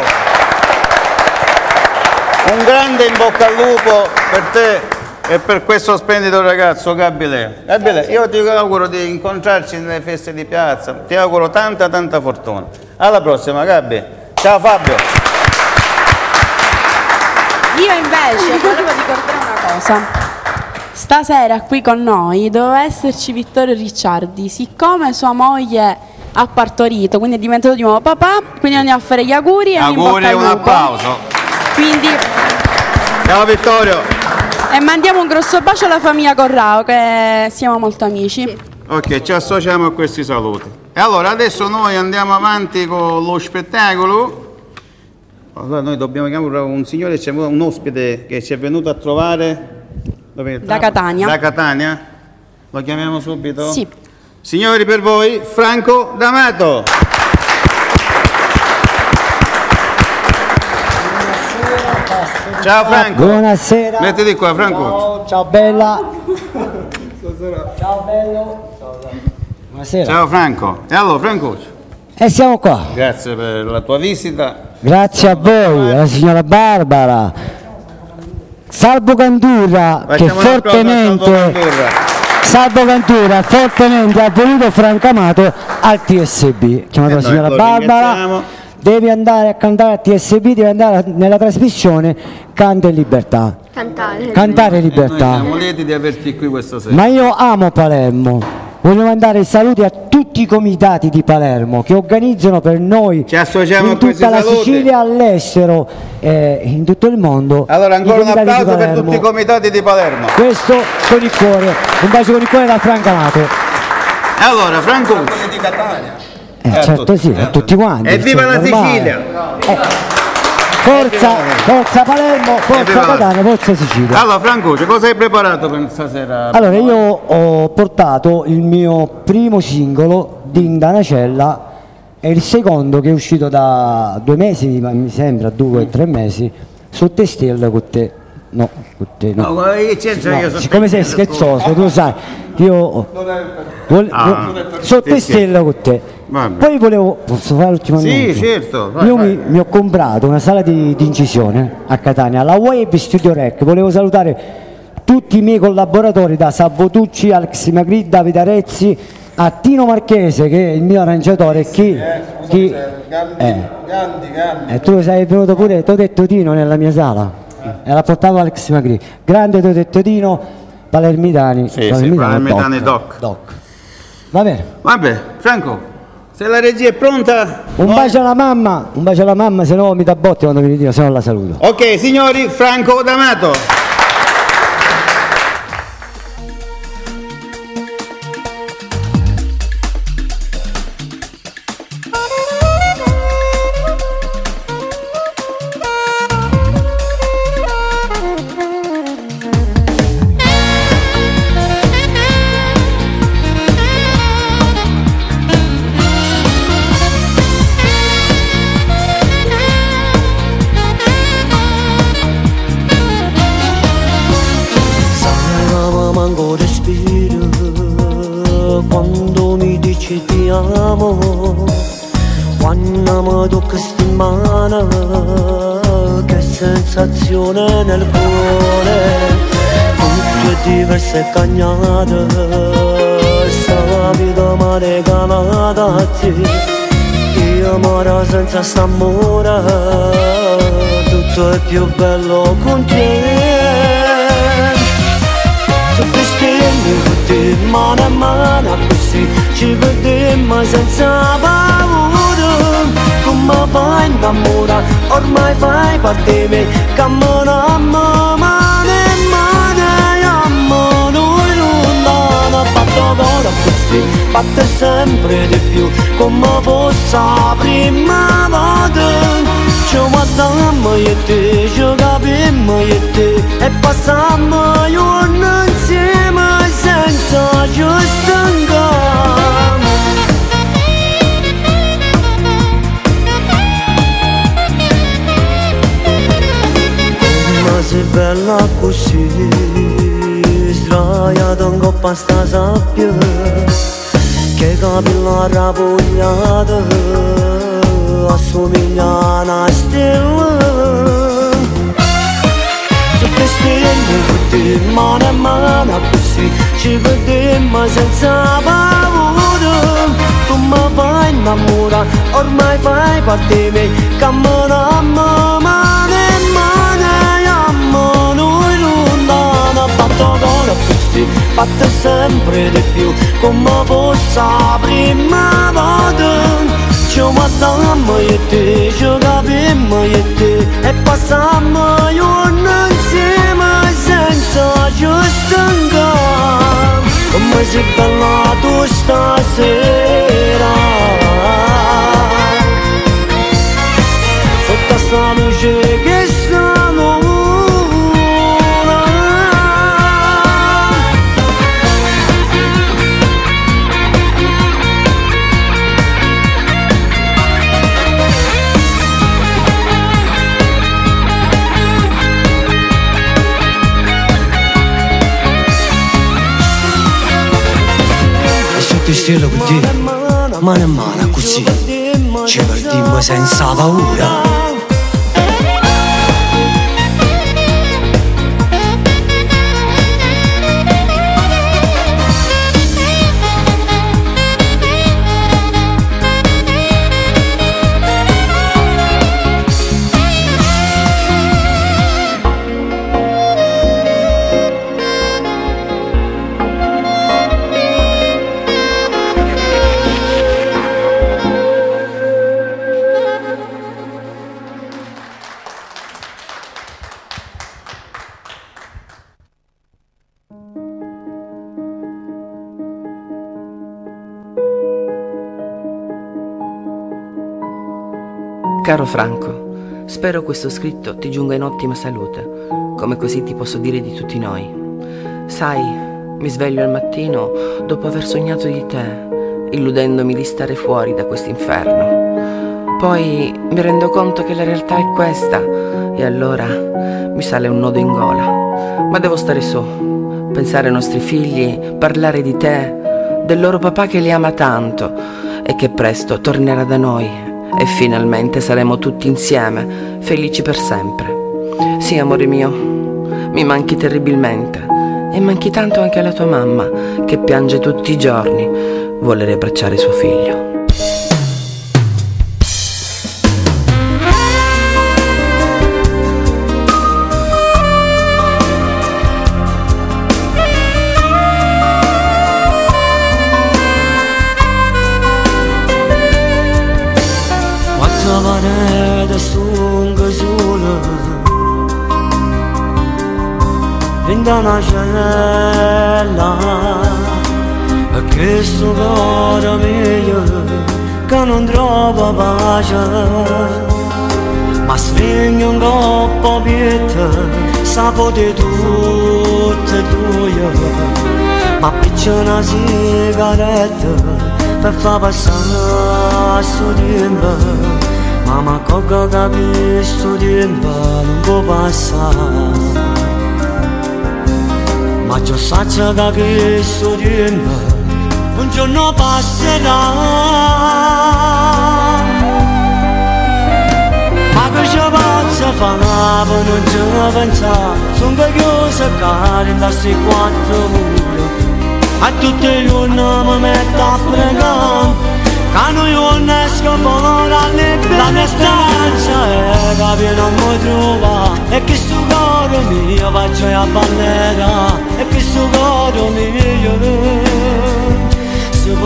un grande in bocca al lupo per te e per questo splendido ragazzo Gabby Leo. Gabby Leo, io ti auguro di incontrarci nelle feste di piazza, ti auguro tanta fortuna. Alla prossima, Gabby. Ciao Fabio. Io invece volevo ricordare una cosa. Stasera qui con noi doveva esserci Vittorio Ricciardi, siccome sua moglie ha partorito, quindi è diventato di nuovo papà, quindi andiamo a fare gli auguri e un applauso. Quindi ciao Vittorio. E mandiamo un grosso bacio alla famiglia Corrao, che siamo molto amici. Sì. Ok, ci associamo a questi saluti. E allora adesso noi andiamo avanti con lo spettacolo. Allora noi dobbiamo chiamare un signore, c'è un ospite che ci è venuto a trovare da Catania. Da Catania? Lo chiamiamo subito? Sì. Signori, per voi Franco D'Amato. Ciao Franco. Buonasera. Mettiti qua Franco. Ciao, ciao bella. Ciao bello. Buonasera. Ciao Franco. E allora Franco? E siamo qua. Grazie per la tua visita. Grazie a voi, alla signora Barbara, Salvo Candurra, che fortemente Salvo Ventura fortemente ha voluto Franco Amato al TSB. Chiamato la signora Barbara, devi andare a cantare al TSB, devi andare nella trasmissione Canta in Libertà. Cantare in Libertà. Noi siamo lieti di averti qui questa sera. Ma io amo Palermo. Voglio mandare i saluti a tutti i comitati di Palermo che organizzano per noi Ci associamo in a questi tutta la saluti. Sicilia, all'estero, in tutto il mondo. Allora ancora I un comitati di applauso per Palermo. tutti i comitati di Palermo. Questo con il cuore, un bacio con il cuore da Franco Amato. Allora Franco di Catania. Certo sì, a tutti quanti. Evviva la ormai. Sicilia! Forza Palermo, forza Catania, forza Sicilia. Allora Franco, cosa hai preparato per stasera? Allora io ho portato il mio primo singolo, Dinda Nacella, e il secondo che è uscito da 2 mesi, mi sembra 2 o 3 mesi, Sotto stelle con te. No, con te no. No, io sono siccome sei scherzoso, tu lo sai, io Sotto stelle con te. Poi volevo, posso fare l'ultimo annuncio? Sì, certo. Io mi ho comprato una sala di incisione a Catania, la Web Studio Rec. Volevo salutare tutti i miei collaboratori, da Savotucci, Alex Magri, Davide Arezzi, a Tino Marchese che è il mio arrangiatore. Gandhi. Tu sei venuto pure, ti ho detto Tino nella mia sala, e l'ha portato Alex Magri. Grande, ti ho detto Tino, Palermitani. Palermitani Doc. Va bene. Vabbè, Franco. Se la regia è pronta, un bacio alla mamma, se no mi dà botte quando mi ritiro, se no la saluto. Ok, signori, Franco D'Amato. Quando mi dici ti amo, quando mi tocca sti mano, che sensazione nel cuore, tutte diverse cagnate, sta vita male canata a te, io moro senza st'amore, tutto è più bello con te. Sotto stelle con te, mano a mano, così ci vedemmo senza paura. Come fai innamorare, ormai fai parte di me, camminiamo mano in mano, noi lontano, batto d'oro così, batte sempre di più, come fosse la prima volta. Ci guardammo io e te, ci capimmo io e te, e passammo giorni insieme senza ci stancare. Come sei bella così, sdraiata in coppa a sta sabbia, che capilla rapogliata assomiglia a una stella. Sotto stelle con te, mano a mano, così ci vedemmo senza paura. Come fai innamorare, ormai fai parte di me, camminiamo mano in mano, noi lontano, batto d'oro così, batte sempre di più, come fosse la prima volta. Ci guardammo io e te, ci capimmo io e te, e passammo giorni insieme senza ci stancare. Come sei bella tu stasera, sotto sta luce che sta l'ora. Sotto stelle con te, mano a mano così, ci perdiamo senza paura. Caro Franco, spero questo scritto ti giunga in ottima salute, come così ti posso dire di tutti noi. Sai, mi sveglio al mattino dopo aver sognato di te, illudendomi di stare fuori da quest'inferno. Poi mi rendo conto che la realtà è questa e allora mi sale un nodo in gola. Ma devo stare su, pensare ai nostri figli, parlare di te, del loro papà che li ama tanto e che presto tornerà da noi e finalmente saremo tutti insieme, felici per sempre. Sì, amore mio, mi manchi terribilmente e manchi tanto anche alla tua mamma che piange tutti i giorni, vuole riabbracciare suo figlio. Parete sunga sola in una cella e questo cuore mio che non trova pace ma sveglia un coppo pietà sapete tutte e due ma piccia una sigaretta per far passare sto tempo. Ma cosa che sto tempo non può passare. Ma già saggio che sto tempo un giorno passerà. Ma che ci posso fare per non ci pensare? Sono curioso che in questi quattro mura a tutti i giorni mi metto a pregare. Quando io ne esco fuori la mia stanza è che non mi trova e che sto cuore mio faccio a ballare e che sto cuore mio si può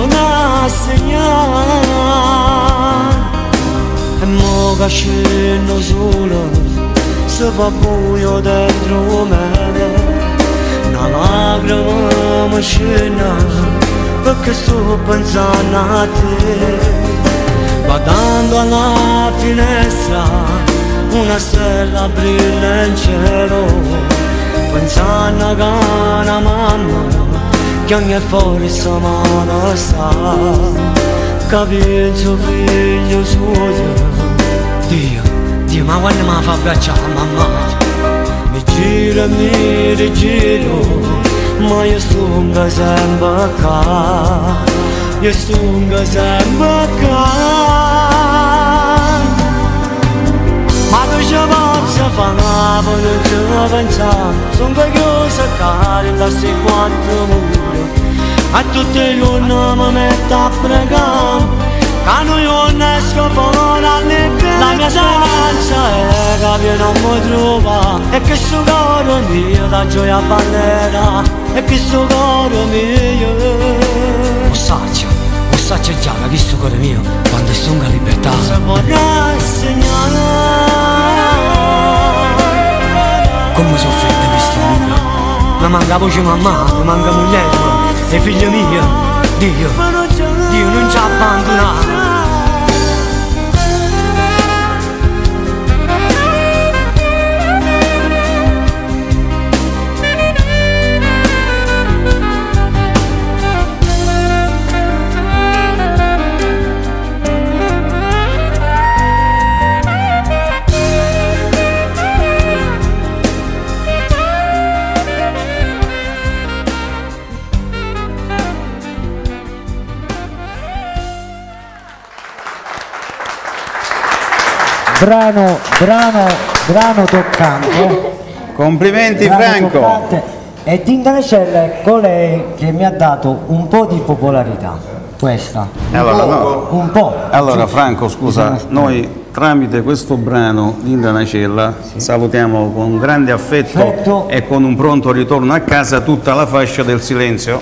assegnare e mo che scendo solo si fa buio dentro me una lacrima mi scende perché sto pensando a te, guardando alla finestra, una stella brilla in cielo, pensando che una mamma che ogni fuori sta male sta, capito figlio suo, Dio, ma quando mi fa abbracciare mamma, mi giro e mi rigiro, ma io stunga sempre qua, io stunga sempre qua. Ma che ci posso fare per non ci pensare? Sono curioso che in questi quattro mura a tutti i giorni mi metto a pregare. Quando io ne esco fuori la mia stanza è che non mi trova e che sto cuore mio da gioia ballerà e che sto cuore mio lo saccio già che questo cuore mio quando sto in libertà se vorrà insegnare come soffrette questo mio mi manca voce mamma, mi manca moglie e figlia mia Dio non ci ha abbandonato. Brano toccante. Complimenti Brano Franco. Toccante. E Tinta Nacella è colei che mi ha dato un po' di popolarità. Questa. Allora, no. Un po'. Allora Franco, scusa, noi tramite questo brano Tinta Nacella salutiamo con grande affetto e con un pronto ritorno a casa tutta la fascia del silenzio.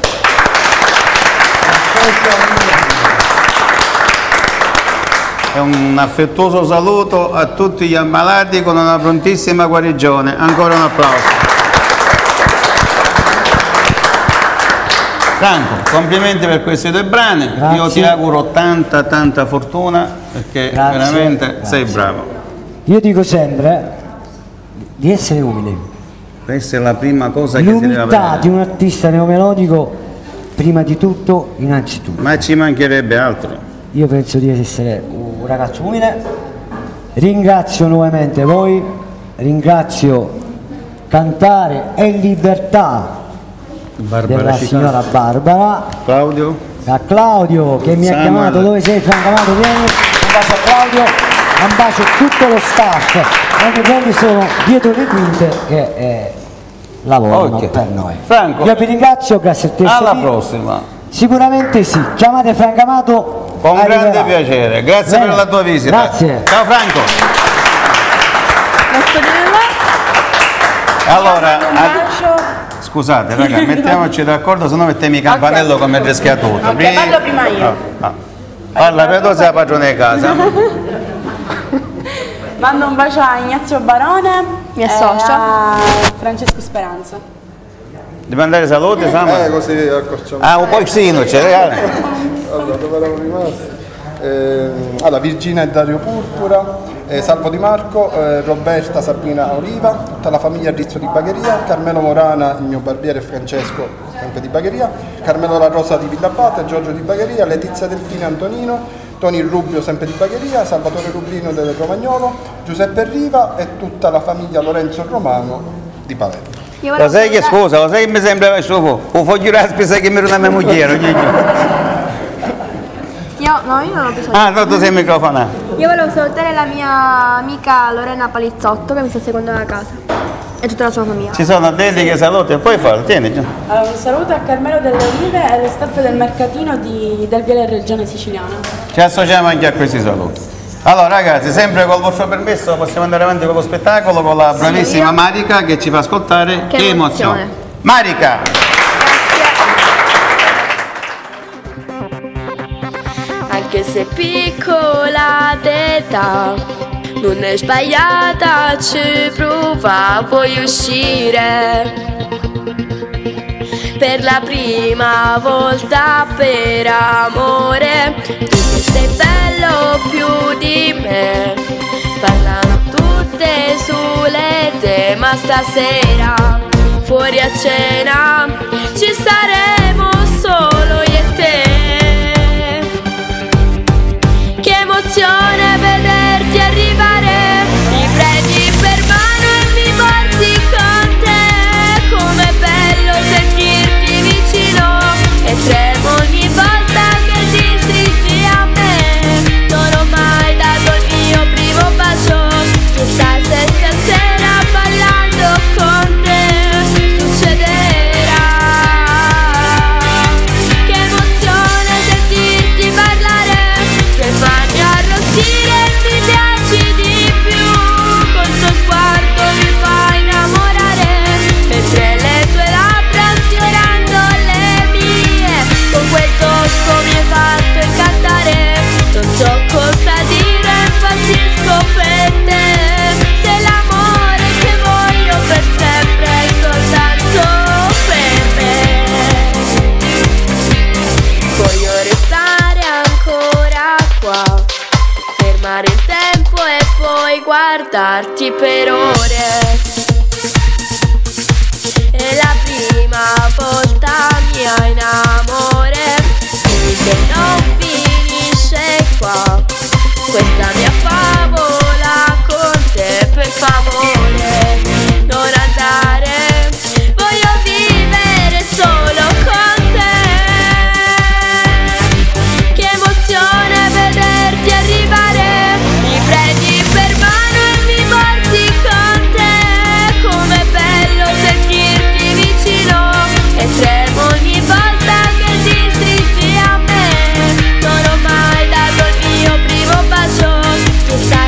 E un affettuoso saluto a tutti gli ammalati con una prontissima guarigione. Ancora un applauso. Franco, complimenti per questi 2 brani. Grazie. Io ti auguro tanta fortuna perché veramente sei bravo. Io dico sempre di essere umili. Questa è la prima cosa che si deve L'umiltà avere. di un artista neomelodico, prima di tutto, innanzitutto. Ma ci mancherebbe altro. Io penso di essere un ragazzo umile. Ringrazio nuovamente voi, ringrazio Cantare e Libertà della signora Barbara. Claudio. Da Claudio che mi ha Samuel. chiamato. Dove sei Franco Amato? Vieni. Un bacio a Claudio, un bacio a tutto lo staff, anche quelli sono dietro le quinte che lavorano per noi. Franco, io vi ringrazio, grazie a te. alla prossima. Sicuramente sì, chiamate Franco Amato. Con grande arriverà. piacere, grazie Bene. per la tua visita. Grazie. Ciao Franco. Allora, scusate raga, mettiamoci d'accordo, se no mettiamo il campanello come il rischiatuto. Ok, parlo prima io. Parla per tu, sei la padrona di casa. Mando un bacio a Ignazio Barone, mi associo, a Francesco Speranza. Devi andare saluti, Samuel? Così accorciamo. Ah, un po' c'è, regala. Allora, dove eravamo rimasti? Allora, Virginia e Dario Purpura, Salvo Di Marco, Roberta Sabrina Oliva, tutta la famiglia Rizzo di Bagheria, Carmelo Morana, il mio barbiere, Francesco, sempre di Bagheria, Carmelo La Rosa di Villabate, Giorgio di Bagheria, Letizia Delfine Antonino, Toni Rubio sempre di Bagheria, Salvatore Rublino del Romagnolo, Giuseppe Riva e tutta la famiglia Lorenzo Romano di Palermo. Lo sai che scusa, lo sai che mi sembra su un foglio di spesa che mi era una mia moglie. Io non ho bisogno. Ah, no, tu sei il microfono. Io volevo salutare la mia amica Lorena Palizzotto che mi sta seguendo da casa e tutta la sua famiglia. Ci sono dedicati, saluti e poi farlo, tieni già. Allora, un saluto a Carmelo delle Olive e alle staff del mercatino del Viale Regione Siciliana. Ci associamo anche a questi saluti. Allora ragazzi, sempre col vostro permesso possiamo andare avanti con lo spettacolo con la bravissima Marica che ci fa ascoltare Che emozione. Marica! Anche se piccola d'età, non è sbagliata, ci prova, vuoi uscire per la prima volta per amore. Tu che sei bello più di me, parlano tutte sulle te, ma stasera fuori a cena ci staremo solo io e te. Che emozione vederti arrivare, mi prendi per mano e mi porti con te. Com'è bello sentirti vicino e tremo ogni volta che ti stringi a me. Non ho mai dato il mio primo bacio, chissà se stasera ballando con te succederà. Che emozione sentirti parlare, se fanno arrossire mi piaci di più, col tuo sguardo mi fai innamorare, mentre le tue labbra sfiorando le mie, con quel tocco mi hai fatto incantare, non so cosa dire, impazzisco per te, sei l'amore che voglio per sempre, soltanto per me. Voglio restare ancora qua, fermare il tempo e poi guardarti per ore. È la prima volta mia in amore, dimmi che non finisce qua questa mia favola con te, per favore non andare, voglio vivere solo con te. Che emozione vederti arrivare, mi prendi per mano e mi porti con te. Com'è bello sentirti vicino e tremo ogni volta che ti stringi a me. Non ho mai dato il mio primo bacio, chissà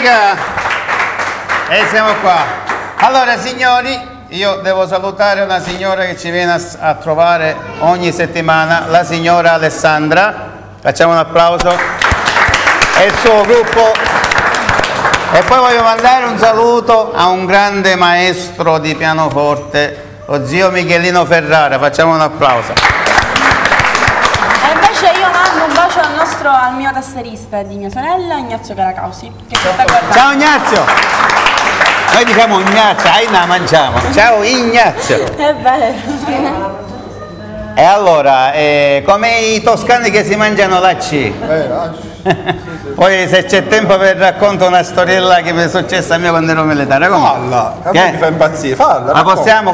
musica e siamo qua. Allora signori, io devo salutare una signora che ci viene a trovare ogni settimana, la signora Alessandra. Facciamo un applauso. E il suo gruppo. E poi voglio mandare un saluto a un grande maestro di pianoforte, lo zio Michelino Ferrara. Facciamo un applauso. E invece io mando un bacio al mio tasserista di mia sorella, Ignazio Caracausi, che ci sta guardando. Ciao Ignazio! Noi diciamo Ignazio, la mangiamo. Ciao Ignazio! È vero. E allora, come i toscani che si mangiano la C. Poi se c'è tempo vi racconto una storiella che mi è successa a me quando ero militare. Falla, che mi fa impazzire, falla. Ma possiamo?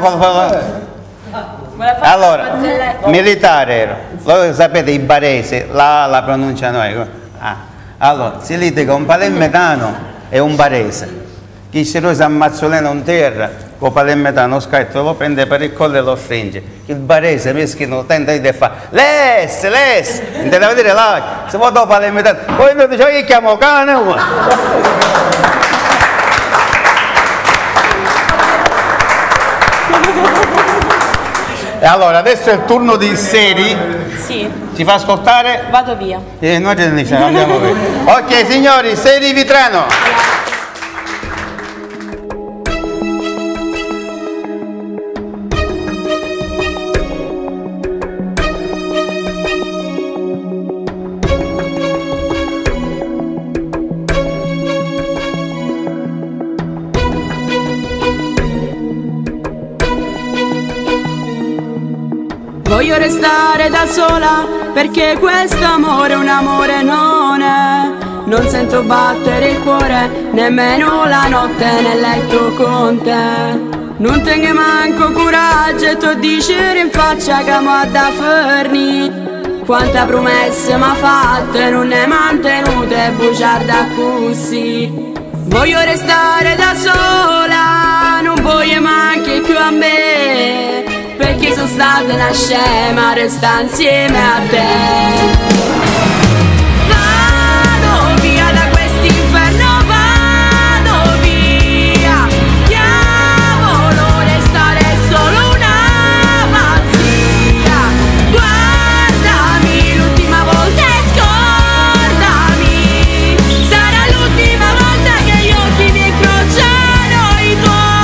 Allora, militare ero. Voi sapete i baresi, la pronuncia noi. Allora, si litiga un palermitano e un barese. Chi si rosa ammazzolena un terra, con palermitano scatto lo prende per il collo e lo stringe. Il barese meschino tenta di fare les, intende vedere là, si può dopo palermitano. Poi noi diciamo che chiamo cane. E allora, adesso è il turno di Seri. Sì. Ci fa ascoltare? Vado via. Noi ce ne diciamo, andiamo via. Ok signori, Seri Vitrano. Voglio restare da sola perché questo amore un amore non è. Non sento battere il cuore nemmeno la notte nel letto con te. Non tengo manco coraggio e tu dicere in faccia che mo da forni. Quante promesse m'ha fatte non ne mantenute bugiarda così. Voglio restare da sola, non voglio manche più a me, perché sono stata una scema, resta insieme a te. Vado via da quest'inferno, vado via. Diavolo, restare solo una pazzia. Guardami l'ultima volta e scordami. Sarà l'ultima volta che gli occhi mi incrociano i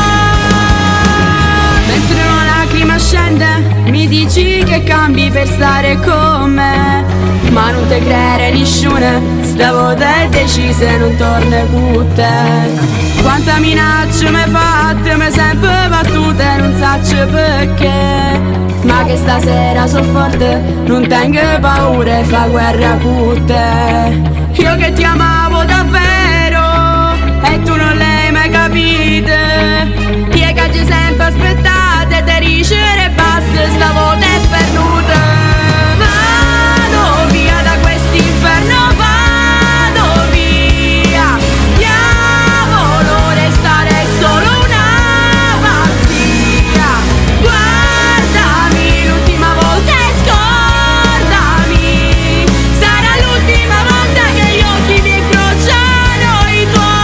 tuoi. Mentre una lacrima scende, mi dici che cambi per stare con me, ma non te credere nessuno, stavo te decise non torno con te. Quanta minaccia mi fatte, mi sempre battute, non saccio perché, ma che stasera so forte, non tengo paura e fa guerra con te. Io che ti amavo davvero e tu non l'hai mai capito, piegaggi sempre aspettate, te ricere e basta, stavolta è perduta. Vado via da quest'inferno, vado via. Diavolo, restare solo una pazzia. Guardami l'ultima volta e scordami. Sarà l'ultima volta che gli occhi mi incrociano i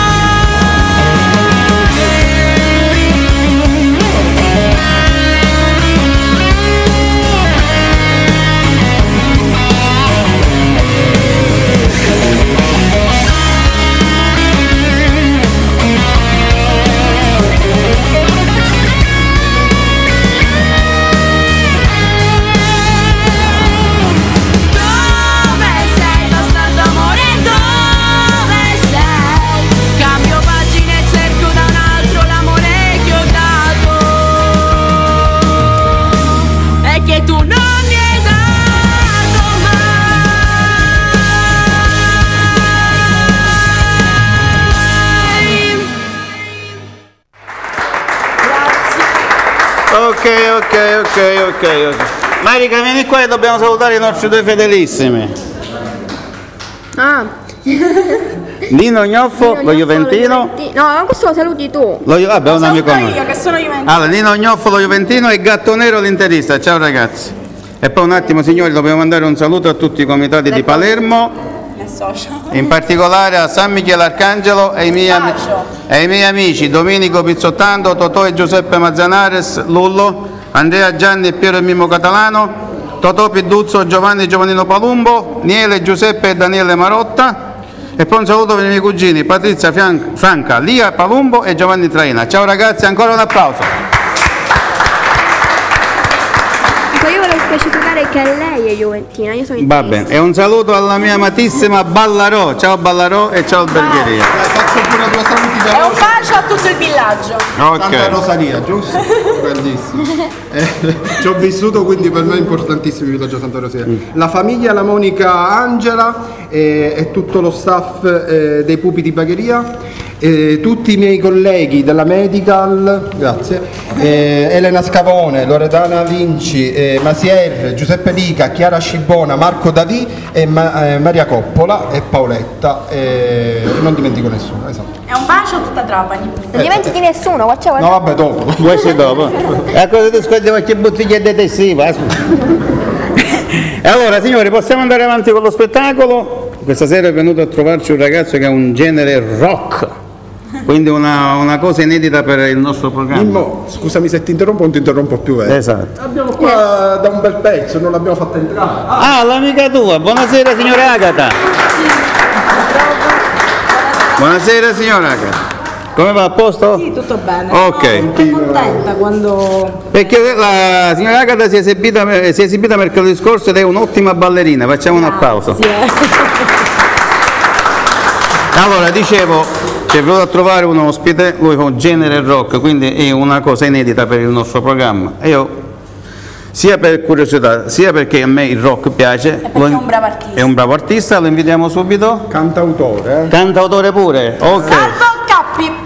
Ok. Marica, vieni qua e dobbiamo salutare i nostri due fedelissimi. Nino Gnoffo, lo Juventino. No, ma questo lo saluti tu. Vabbè, un amico Saluto mio. io che sono Juventino. Allora, Nino Gnoffo, lo Juventino e Gatto Nero, l'interista. Ciao ragazzi. E poi un attimo signori, dobbiamo mandare un saluto a tutti i comitati di Palermo. associo. In particolare a San Michele Arcangelo e ai miei amici Domenico Pizzottando, Totò e Giuseppe Mazzanares, Lullo, Andrea Gianni e Piero e Mimmo Catalano, Totò Piduzzo, Giovanni Giovannino Palumbo, Niele, Giuseppe e Daniele Marotta, e poi un saluto per i miei cugini Patrizia Franca, Lia Palumbo e Giovanni Traina. Ciao ragazzi, ancora un applauso. Io volevo specificare che lei è juventina, io sono Va bene, e un saluto alla mia amatissima Ballarò. Ciao Ballarò e ciao Albergheria. Faccio pure due saluti E un bacio a tutto il villaggio. Santa Rosalia, giusto? Bellissimo. Ci ho vissuto, quindi per me è importantissimo il villaggio Santa Rosalia. La famiglia La Monica Angela e tutto lo staff dei Pupi di Bagheria. Tutti i miei colleghi della Medical, grazie, Elena Scavone, Loredana Vinci, Masier, Giuseppe Lica, Chiara Scibona, Marco Davì e Maria Coppola e Paoletta, non dimentico nessuno, esatto. E un bacio a tutta Trapani. Non dimentichi nessuno, guarda. No, vabbè, dopo. Questo è dopo. E cosa ti scordi qualche bottiglia detersiva? E allora signori, possiamo andare avanti con lo spettacolo? Questa sera è venuto a trovarci un ragazzo che ha un genere rock, quindi una cosa inedita per il nostro programma. Mimmo, scusami se ti interrompo, non ti interrompo più. Esatto. Abbiamo qua da un bel pezzo, non l'abbiamo fatta entrare. Ah, l'amica tua, buonasera signora Agata. Buonasera signora Agata. Come va, a posto? Sì, tutto bene. Ok. Sono contenta quando... Perché la signora Agata si è esibita mercoledì scorso ed è un'ottima ballerina, facciamo un applauso. Allora, dicevo, ci è venuto a trovare un ospite, lui con genere rock, quindi è una cosa inedita per il nostro programma. E io, sia per curiosità, sia perché a me il rock piace, È un bravo artista. è un bravo artista, lo invitiamo subito. Cantautore, Cantautore pure, ok. Salvo Cappi.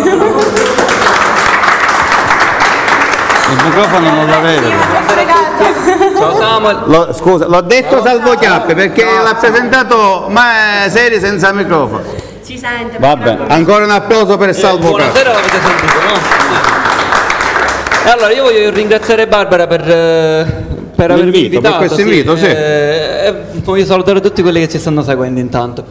Il microfono non la vedo. Ciao Samuel. Scusa, l'ho detto Salvo Chiappe perché l'ha presentato serie senza microfono. Si sente. Vabbè, ancora un applauso per Salvo Chiappe. Buonasera, l'avete sentito, no? E allora io voglio ringraziare Barbara per avermi invitato. Per questo invito, sì. Voglio salutare tutti quelli che ci stanno seguendo intanto.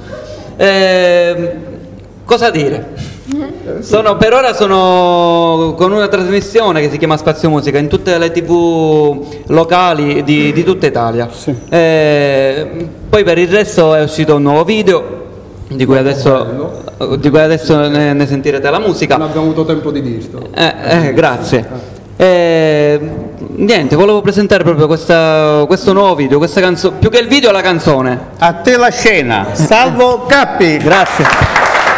Cosa dire? Per ora sono con una trasmissione che si chiama Spazio Musica in tutte le TV locali di tutta Italia. Sì. Poi per il resto è uscito un nuovo video di cui adesso ne sentirete la musica. Non abbiamo avuto tempo di dirlo. Grazie. Niente, volevo presentare proprio questo nuovo video, questa canzone, più che il video la canzone. A te la scena, Salvo Cappi. Grazie.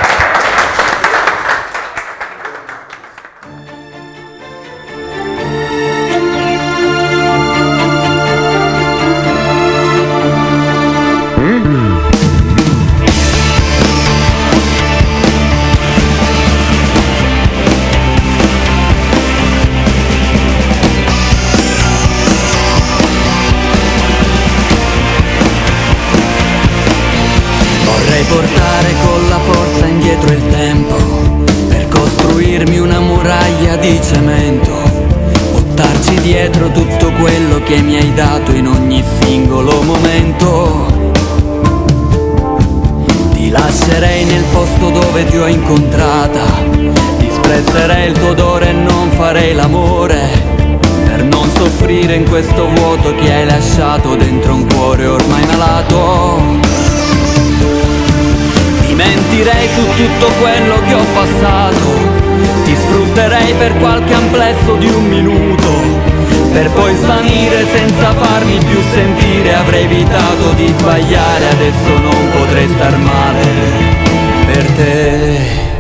Portare con la forza indietro il tempo per costruirmi una muraglia di cemento, buttarci dietro tutto quello che mi hai dato in ogni singolo momento. Ti lascerei nel posto dove ti ho incontrata, disprezzerei il tuo odore e non farei l'amore, per non soffrire in questo vuoto che hai lasciato dentro un cuore ormai malato. Ti mentirei su tutto quello che ho passato, ti sfrutterei per qualche amplesso di un minuto, per poi svanire senza farmi più sentire. Avrei evitato di sbagliare, adesso non potrei star male per te.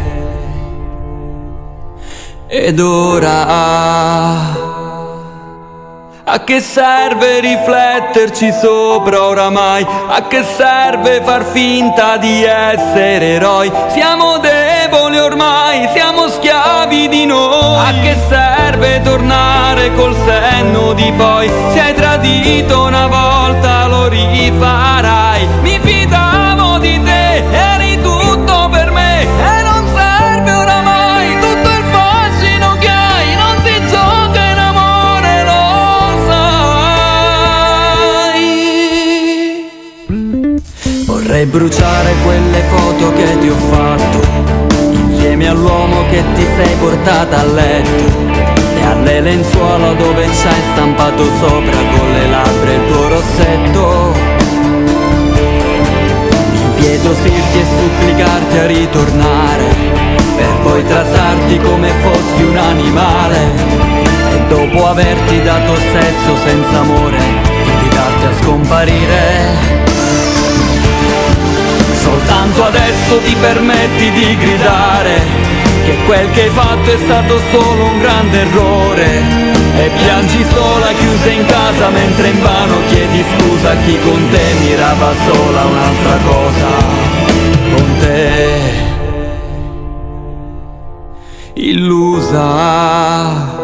Ed ora a che serve rifletterci sopra oramai? A che serve far finta di essere eroi? Siamo deboli ormai, siamo schiavi di noi. A che serve tornare col senno di poi? Se hai tradito una volta lo rifarai. Mi fidavo di te, eri tutto per me e non serve oramai tutto il fascino che hai. Non si gioca in amore, Vorrei Vorrei bruciare quelle foto che ti ho fatto, insieme all'uomo che ti sei portata a letto, e alle lenzuola dove c'hai stampato sopra con le labbra il tuo rossetto. Impietosirti e supplicarti a ritornare, per poi trattarti come fossi un animale, e dopo averti dato sesso senza amore invitarti a scomparire. Soltanto adesso ti permetti di gridare che quel che hai fatto è stato solo un grande errore, e piangi sola chiusa in casa mentre invano chiedi scusa a chi con te mirava sola un'altra cosa. Con te illusa.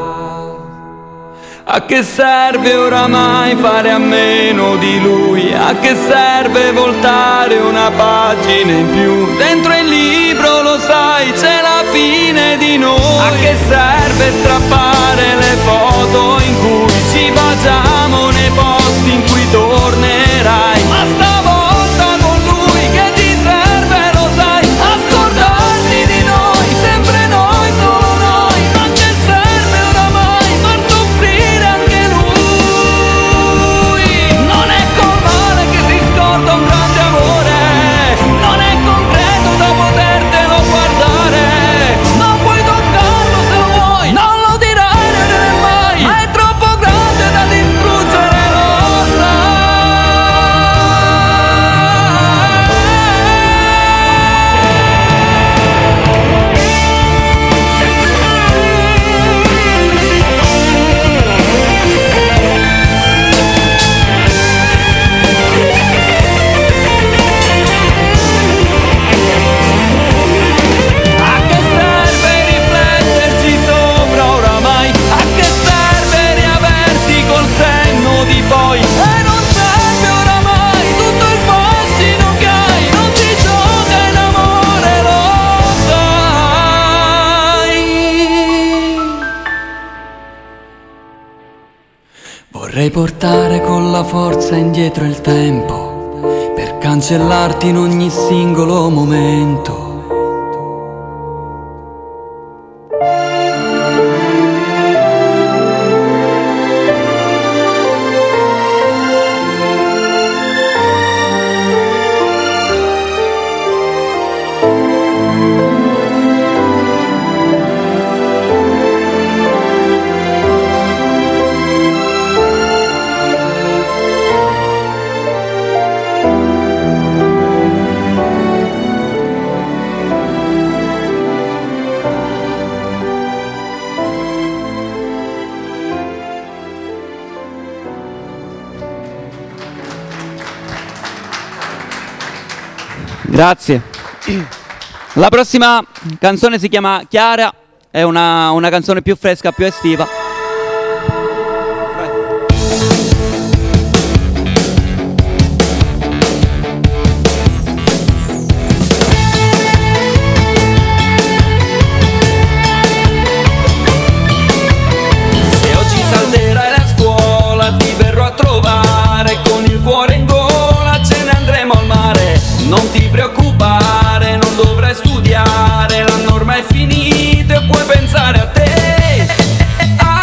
A che serve oramai fare a meno di lui? A che serve voltare una pagina in più? Dentro il libro lo sai c'è la fine di noi. A che serve strappare le foto in cui ci baciamo nei posti in cui tornerai? Ma stavolta con lui che ti serve lo sai, a scordarti di noi, sempre noi, solo noi. Ma che serve oramai far soffrire anche lui? Non è col male che si scorda un grande amore, non è concreto da potertelo guardare, non puoi toccarlo se lo vuoi, non lo dirai mai, ma è troppo grande da distruggere, lo A che serve rifletterci sopra oramai? A che serve riaverti col senno di poi? E non serve oramai tutto il fascino che hai, non ti gioca in amore, lo sai. Vorrei portare con la forza indietro il tempo, per cancellarti in ogni singolo momento. Grazie. La prossima canzone si chiama Chiara, è una canzone più fresca, più estiva. Se oggi salterai la scuola ti verrò a trovare, con il cuore in gola ce ne andremo al mare. Non ti preoccupare, non dovrai studiare, la norma è finita e puoi pensare a te.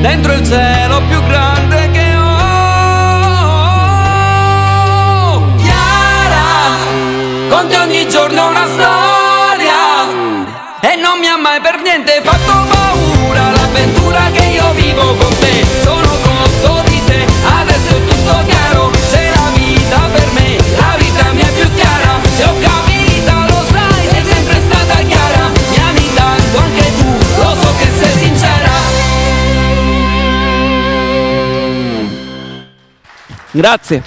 entro il cielo più grande che ho. Chiara, con te ogni giorno una storia e non mi ha mai per niente fatto paura l'avventura che io vivo con te. Sono conto di te, adesso è tutto chiaro. Sei la vita per me, la vita mia più chiara. Ti ho capita, lo sai, sei sempre stata chiara. Mi ami tanto anche tu, lo so che sei sincera. Grazie.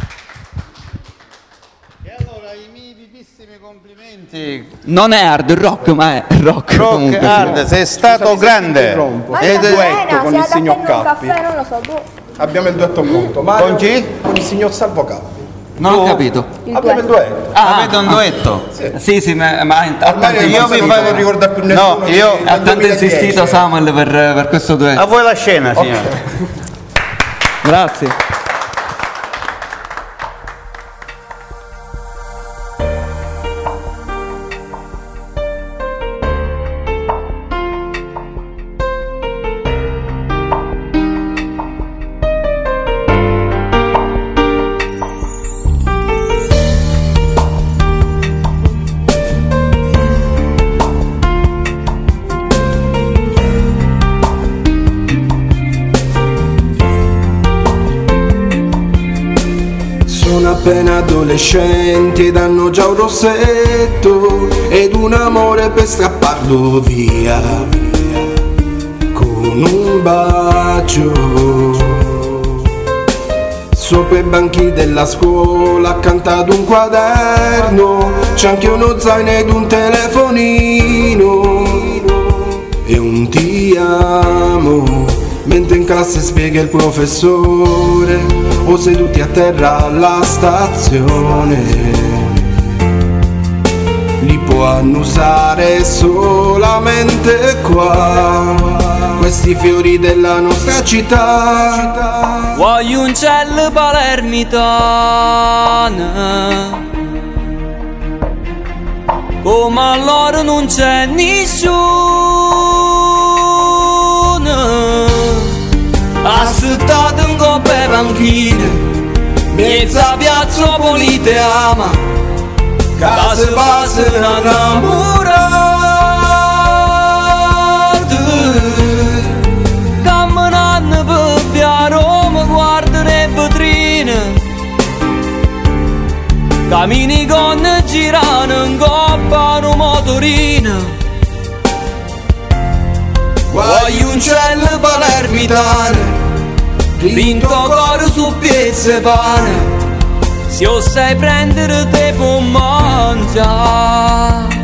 Non è hard rock, ma è rock. Rock hard, sei stato grande. Ma Ed è duetto con il signor Cappi. non lo so, Abbiamo il duetto pronto. Mario, con chi? Con il signor Salvo Cappi. Non ho capito. Abbiamo il duetto. Avete un duetto? Sì, ma io vi non ricorda più nessuno. No, io ha tanto insistito Samuel per questo duetto. A voi la scena, signore. Grazie. Appena adolescenti ed hanno già un rossetto ed un amore per strapparlo via con un bacio. Sopra i banchi della scuola accanto ad un quaderno c'è anche uno zaino ed un telefonino e un ti amo. Mentre in classe spiega il professore o seduti a terra alla stazione, li può annusare solamente qua, questi fiori della nostra città. Voglio un cielo palermitano, come allora non c'è nessuno. Assettate un coppe panchine, mezza piazza pulite ama, case passe innamorate, camminando per via Roma, guarda le vetrine, cammini con girano in coppa una motorina. Voglio un cielo palermitano, vinto coro su piezze pane, se io sai prendere te può mangiare.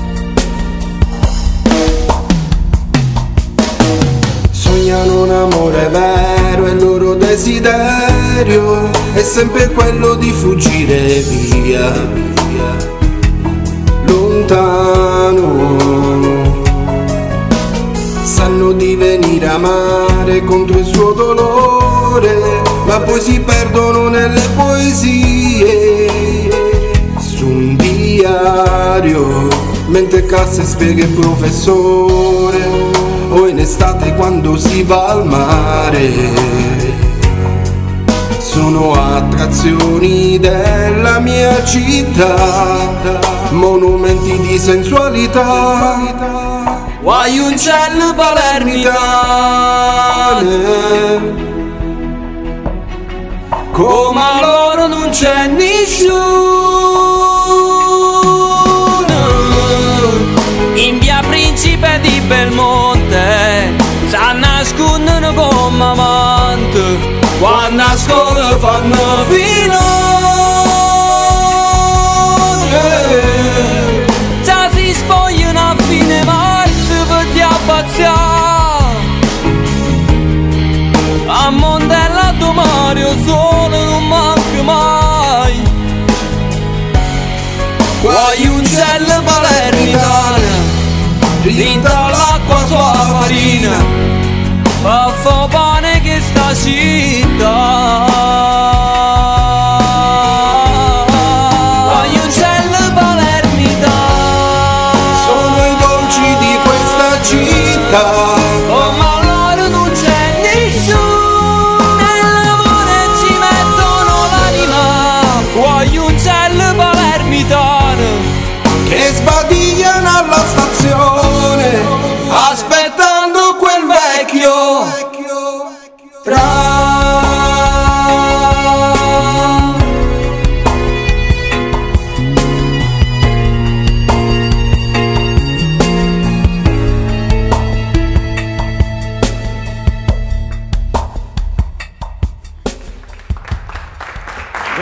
Sognano un amore vero e il loro desiderio è sempre quello di fuggire via, lontano. Sanno di venire a amare contro il suo dolore, ma poi si perdono nelle poesie, su un diario, mentre classe spiega il professore, o in estate quando si va al mare. Sono attrazioni della mia città, monumenti di sensualità. Voglio un cielo palermitano, come allora non c'è nessuno. In via Principe di Belmonte si nascondono come amanti, quando a scuola fanno fino. Già si spogliano a fine marzo per ti abbazzare. A Montella tu Mario solo non manca mai. Voglio un cielo palermitano, dentro l'acqua sua farina, per fare pane che sta città. Voglio un cielo palermitano, sono i dolci di questa città. Oh ma allora non c'è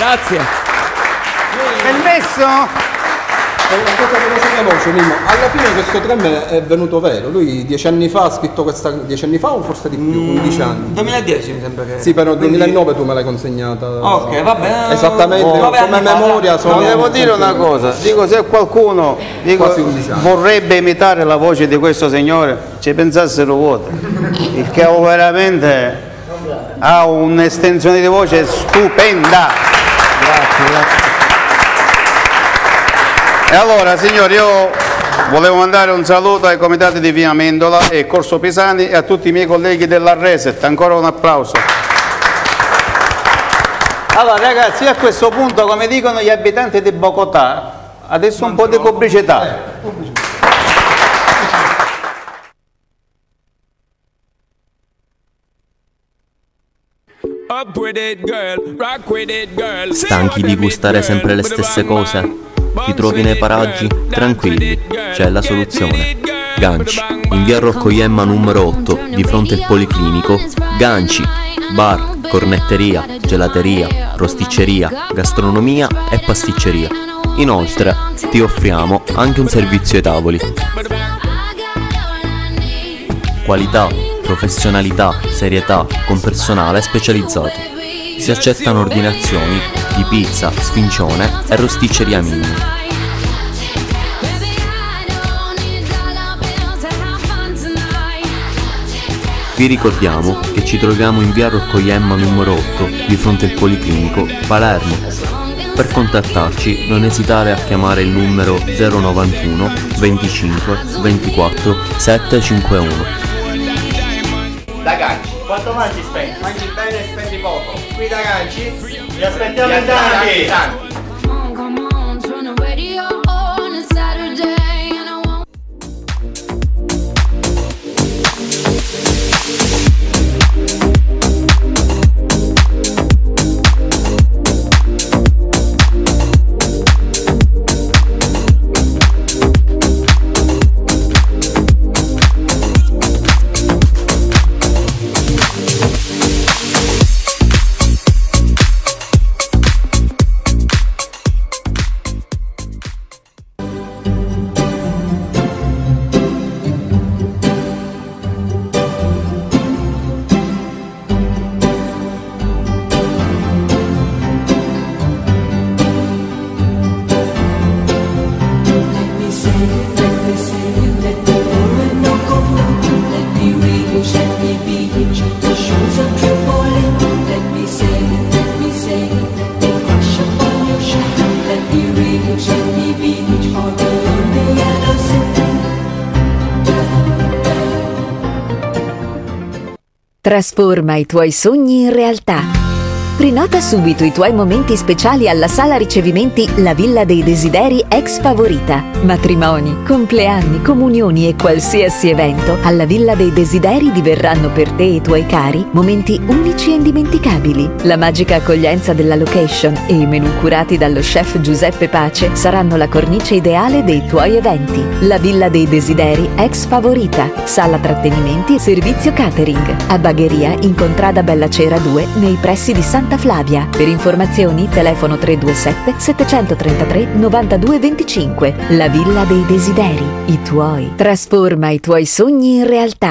Grazie. Permesso? Una cosa veloce, Mimmo. Alla fine questo tram è venuto vero. Lui 10 anni fa ha scritto questa. 10 anni fa o forse di più? 11 anni. 2010 mi sembra che. Sì, però nel 2009 tu me l'hai consegnata. Ok, vabbè. Esattamente, come memoria sono. Devo dire una cosa, dico se qualcuno vorrebbe imitare la voce di questo signore, ci pensassero vuoto. Il che veramente ha un'estensione di voce stupenda. Grazie. E allora signori, io volevo mandare un saluto ai comitati di Via Mendola e Corso Pisani e a tutti i miei colleghi della Reset, ancora un applauso. Allora ragazzi, a questo punto, come dicono gli abitanti di Bogotà, adesso un po' di pubblicità. Stanchi di gustare sempre le stesse cose? Ti trovi nei paraggi? Tranquilli, c'è la soluzione. Ganci, in via Rocco Iemma numero 8, di fronte al Policlinico. Ganci, bar, cornetteria, gelateria, rosticceria, gastronomia e pasticceria. Inoltre, ti offriamo anche un servizio ai tavoli. Qualità, professionalità, serietà, con personale specializzato. Si accettano ordinazioni di pizza, sfincione e rosticceria mini. Vi ricordiamo che ci troviamo in via Rocco Iemma numero 8, di fronte al Policlinico, Palermo. Per contattarci non esitare a chiamare il numero 091 25 24 751. Da Ganci, quanto mangi spendi? Mangi bene e spendi poco. Qui da Ganci vi aspettiamo in tanti. Trasforma i tuoi sogni in realtà. Prenota subito i tuoi momenti speciali alla sala ricevimenti La Villa dei Desideri ex Favorita. Matrimoni, compleanni, comunioni e qualsiasi evento, alla Villa dei Desideri diverranno per te e i tuoi cari momenti unici e indimenticabili. La magica accoglienza della location e i menù curati dallo chef Giuseppe Pace saranno la cornice ideale dei tuoi eventi. La Villa dei Desideri ex Favorita, sala trattenimenti e servizio catering. A Bagheria in Contrada Bella Cera 2 nei pressi di Santa Flavia. Per informazioni telefono 327 733 92 25. La Villa dei Desideri, i tuoi. Trasforma i tuoi sogni in realtà.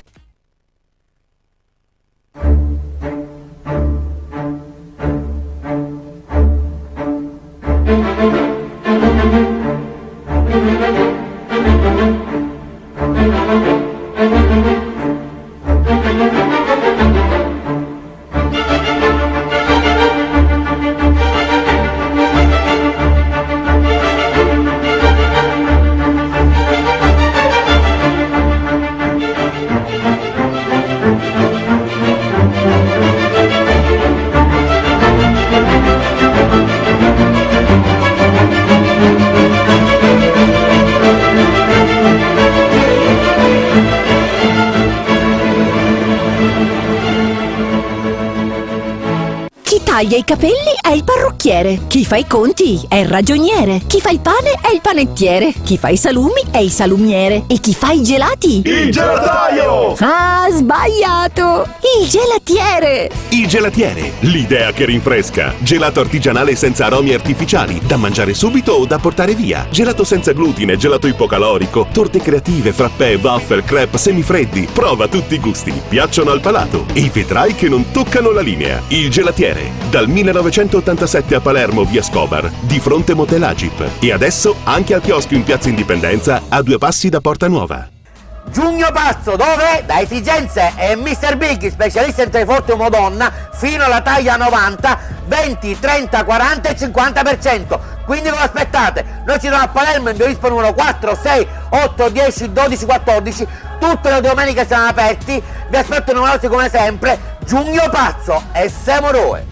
taglia i capelli è il parrucchiere. Chi fa i conti è il ragioniere. Chi fa il pane è il panettiere. Chi fa i salumi è il salumiere. E chi fa i gelati? Il gelataio! Ah, sbagliato! Il gelatiere! Il gelatiere, l'idea che rinfresca. Gelato artigianale senza aromi artificiali, da mangiare subito o da portare via. Gelato senza glutine, gelato ipocalorico, torte creative, frappè, waffle, crepe, semifreddi. Prova tutti i gusti, piacciono al palato e vedrai che non toccano la linea. Il gelatiere, dal 1987 a Palermo, via Scobar, di fronte Motel Agip. E adesso anche al chiosco in Piazza Indipendenza, a 2 passi da Porta Nuova. Giugno Pazzo, dove? Da Esigenze e Mr. Big, specialista in treforti uomo donna, fino alla taglia 90, 20, 30, 40 e 50%. Quindi non aspettate, noi ci troviamo a Palermo in via Vispo numero 4, 6, 8, 10, 12, 14, tutte le domeniche siamo aperti, vi aspetto numerosi come sempre. Giugno Pazzo e Semoroe.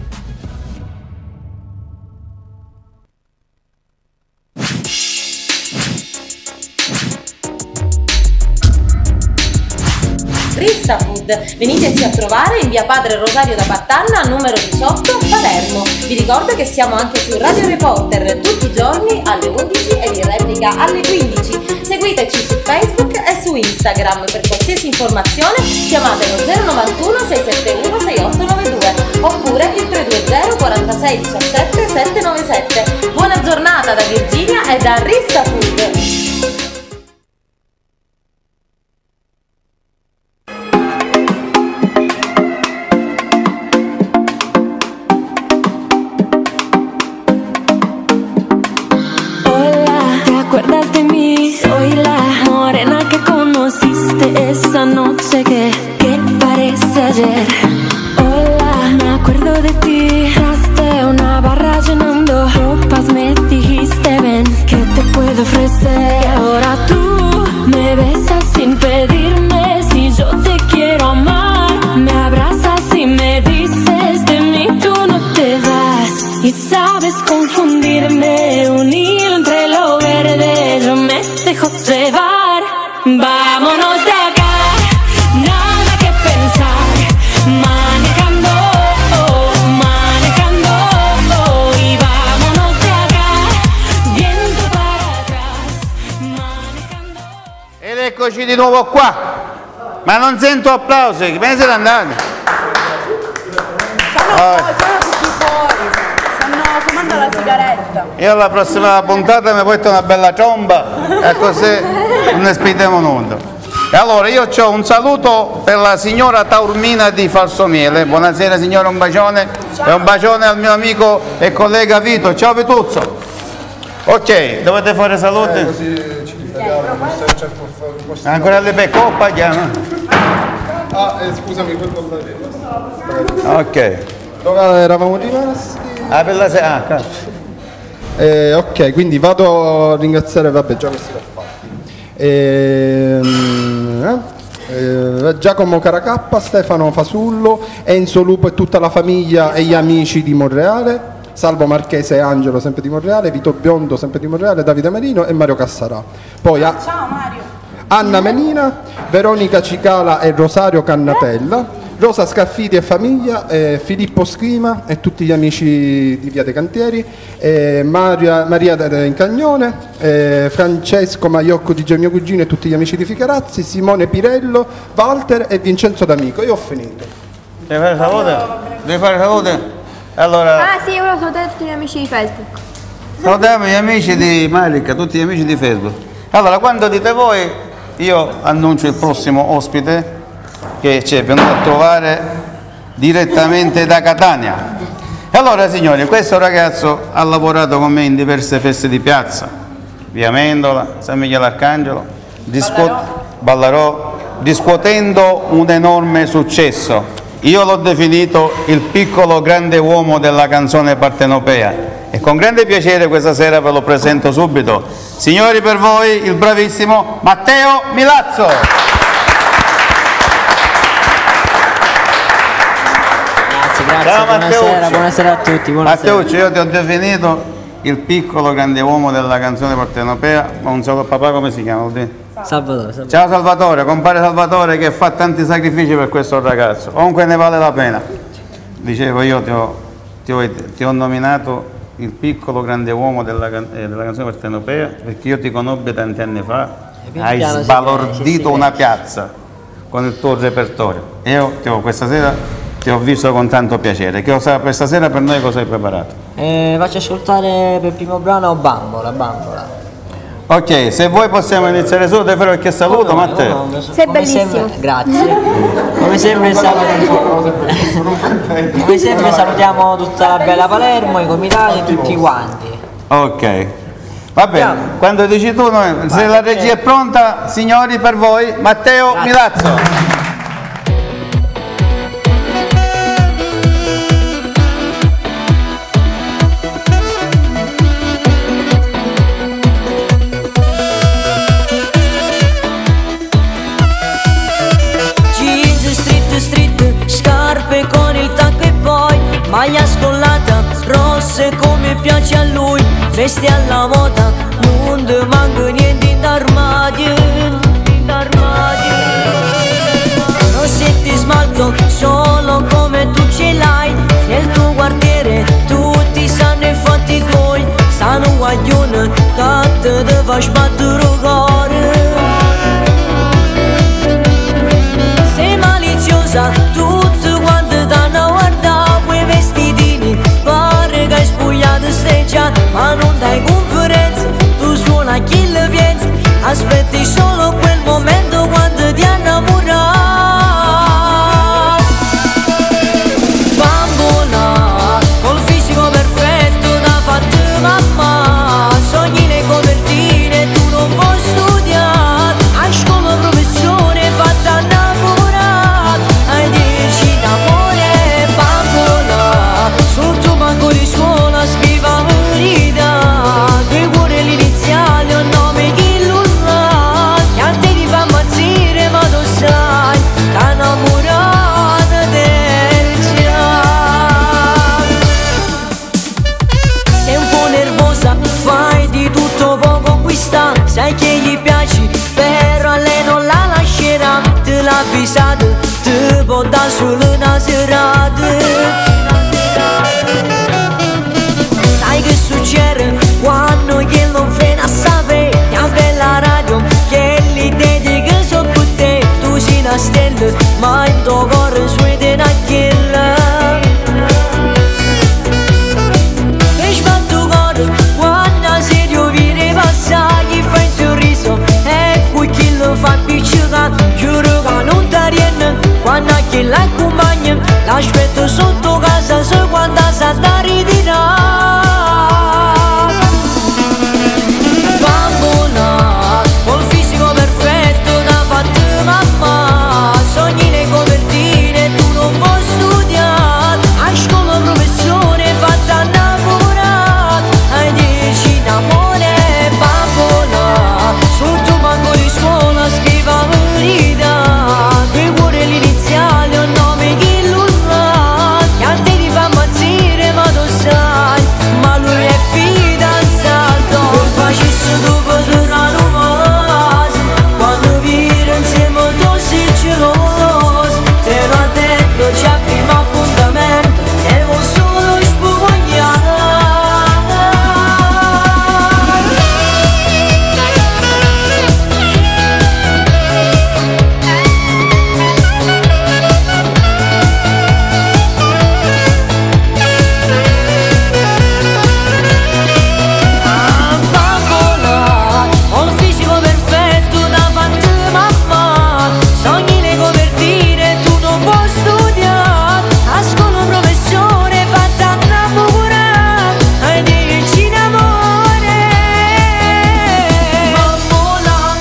Rissa Food, veniteci a trovare in via Padre Rosario da Battanna, numero 18, Palermo. Vi ricordo che siamo anche su Radio Reporter tutti i giorni alle 11 e in replica alle 15. Seguiteci su Facebook e su Instagram. Per qualsiasi informazione chiamate lo 091 671 6892 oppure il 320 46 17 797. Buona giornata da Virginia e da Rissa Food. ¿Acuerdas de mí? Soy la morena que conociste esa noche que parece ayer. Hola, me acuerdo de ti. Tras de una barra llenando ropas me dijiste ven, ¿qué te puedo ofrecer? Y ahora tú me besas sin pedirme si yo te quiero amar. Me abrazas y me dices de mí tú no te vas. Y sabes confundirme, un hilo entre lo verde, yo me dejo llevar. Vámonos de acá, nada que pensar. Manejando, manejando, y vámonos de acá, viento para atrás. Ed eccoci di nuovo qua. Ma non sento applausi, me ne siete andati? Fumando la sigaretta. Io alla prossima puntata mi porto una bella ciomba e così non ne spingiamo nulla. E allora io ho un saluto per la signora Taormina di Falsomiele. Buonasera signora, un bacione. Ciao. E un bacione al mio amico e collega Vito. Ciao Vituzzo. Ok, dovete fare saluti? Così ci riferiamo, ancora le becco, paghiamo. Scusami, quel ok. Dove eravamo rimasti? Ah, per la sera. Ok, quindi vado a ringraziare, vabbè, già questi l'ho fatti. Giacomo Caracappa, Stefano Fasullo, Enzo Lupo e tutta la famiglia e gli amici di Monreale, Salvo Marchese e Angelo, sempre di Monreale, Vito Biondo, sempre di Monreale, Davide Marino e Mario Cassarà. Poi ciao Mario. Anna Menina, Veronica Cicala e Rosario Cannatella, Rosa Scaffidi e famiglia, Filippo Scima e tutti gli amici di Via dei Cantieri, Maria Incagnone, Francesco Maiocco di Gemio Cugino e tutti gli amici di Ficarazzi, Simone Pirello, Walter e Vincenzo D'Amico. Io ho finito. Devi fare salute? Devi fare salute? Allora... Ah sì, io volevo salutare tutti gli amici di Facebook. Salutiamo gli amici di Marica, tutti gli amici di Facebook. Allora, quando dite voi, io annuncio il prossimo ospite che ci è venuto a trovare direttamente da Catania. E allora signori, questo ragazzo ha lavorato con me in diverse feste di piazza, via Mendola, San Michele Arcangelo, Ballarò, riscuotendo un enorme successo. Io l'ho definito il piccolo grande uomo della canzone partenopea e con grande piacere questa sera ve lo presento subito. Signori, per voi il bravissimo Matteo Milazzo. Grazie, ciao Matteo. Buonasera a tutti. Matteuccio, io ti ho definito il piccolo grande uomo della canzone partenopea, ma un solo papà come si chiama? Salvatore. Ciao Salvatore, compare Salvatore che fa tanti sacrifici per questo ragazzo, comunque ne vale la pena. Dicevo, io ti ho ti ho nominato il piccolo grande uomo della canzone partenopea perché io ti conobbi tanti anni fa, hai sbalordito una piazza con il tuo repertorio e io questa sera ti ho visto con tanto piacere. Per stasera per noi cosa hai preparato? Faccio ascoltare per il primo brano Bambola. Ok, se vuoi possiamo iniziare solo, devi fare qualche saluto, Matteo. Sei bellissimo. Grazie. Come sempre salutiamo tutta la bella Palermo, i comitati e tutti quanti. Ok. Va bene, quando dici tu, se la regia è pronta, signori, per voi, Matteo Milazzo. Con il tacco e poi maglia scollata, rosse come piace a lui, vesti alla moda, non ti manca niente in armadio. Rossetti smalto, solo come tu ce l'hai, nel tuo quartiere tutti sanno i fatti tuoi, stanno guaglione che te deve sbattere cuore. Sei maliziosa, tutti quanti t'hanno guardato, quei vestitini, pare che hai spogliato steggia, ma non dai conferenza, tu suona chi le viene, aspetti solo quel momento quando ti innamorato. Bambola, col fisico perfetto da fatto mamma, sogni le copertine, tu non puoi studiare, a scuola professione fatta innamorare, hai 10 d'amore. Bambola, sul tuo banco di scuola scriva verità, che cuore l'iniziale un nome chi lo sa, che a te ti fa ammazzire ma tu sai, che innamorata del già. Sei un po' nervosa, fai di tutto può conquistare, sai che gli piaci, però a lei non la lascerà, te l'ha avvisato, te può dare solo una serata. Sai che succede quando che non fai a sapere, che apre la radio, che li dedica su per te, tu sei una stella, ma il tuo cuore suede una chilla. E sbatto cuore quando se ti viene passare, gli fai un sorriso e poi chi lo fa appiccicato, giuro che non ti riene, quando chi l'accompagna, l'aspetto sotto casa se quando sa da ritirare. Bambola, col fisico perfetto da fatto mamma, sogni le copertine, tu non puoi studiare, a scuola professione fatta innamorare, hai 10 d'amore. Bambola, sul tuo banco di scuola scriva verità, che cuore l'iniziale un nome chi lo sa, che a te ti fa ammazzire ma tu sai, ma lui è fidanzato, per facesse tu potrà nuovas, quando viene insieme tu sei geloso, te l'ho detto già prima appuntamento, devo solo spugnare. Bambola, ho il fisico perfetto da fatto mamma, sogni le copertine, tu non puoi studiare, a scuola professione fatta innamorare, hai 10 d'amore. Bambola.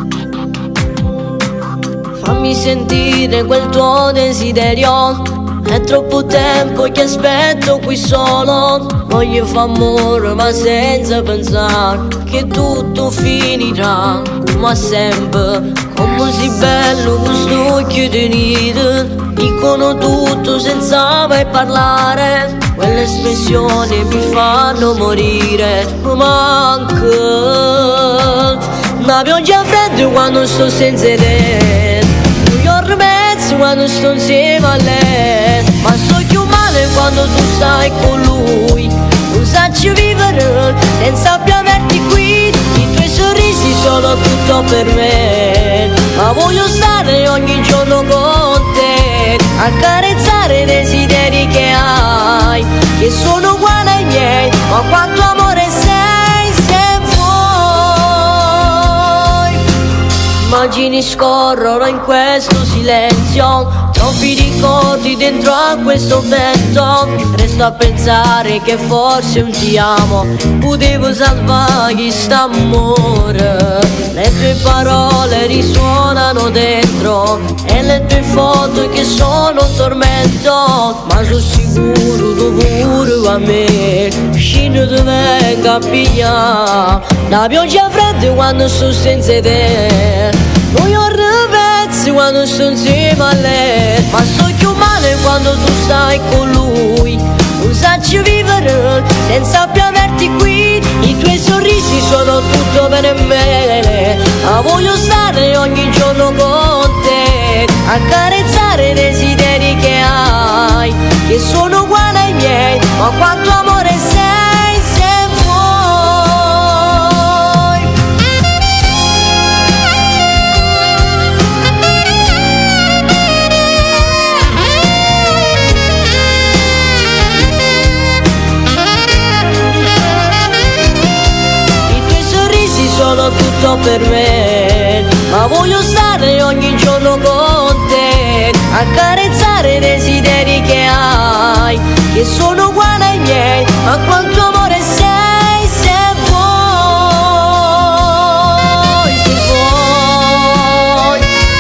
Fammi sentire quel tuo desiderio, È troppo tempo che aspetto qui solo. Voglio fare amore ma senza pensare che tutto finirà come sempre. Come si bello questo occhio tenuto, dicono tutto senza mai parlare. Quelle espressioni mi fanno morire. Manca una pioggia fredda quando sto senza te, un giorno mezzo quando sto insieme a lei. Ma sto più male quando tu stai con lui. Non saccio vivere senza più averti qui. I tuoi sorrisi sono tutto per me, ma voglio stare ogni giorno con te, accarezzare i desideri che hai, che sono uguali ai miei. Ma quanto amore sei se vuoi. Immagini scorrono in questo silenzio, troppi ricordi dentro a questo petto. Resto a pensare che forse un ti amo potevo salvare quest'amore. Le tue parole risuonano dentro e le tue foto che sono un tormento. Ma sono sicuro tu pure a me scino ti venga a pigliare. La pioggia fredda quando sto senza te, un giorno pezzi quando sto insieme a lei. Ma sto più male quando tu stai con lui. Non saccio vivere senza più averti qui. I tuoi sorrisi sono tutto per me, ma voglio stare ogni giorno con te, accarezzare i desideri che hai, che sono uguali ai miei. Ma quanto amore sei se vuoi. I tuoi sorrisi sono tutto per me, ma voglio stare ogni giorno con te, accarezzare i desideri che hai, che sono uguali ai miei. Ma quanto amore sei se vuoi, se vuoi.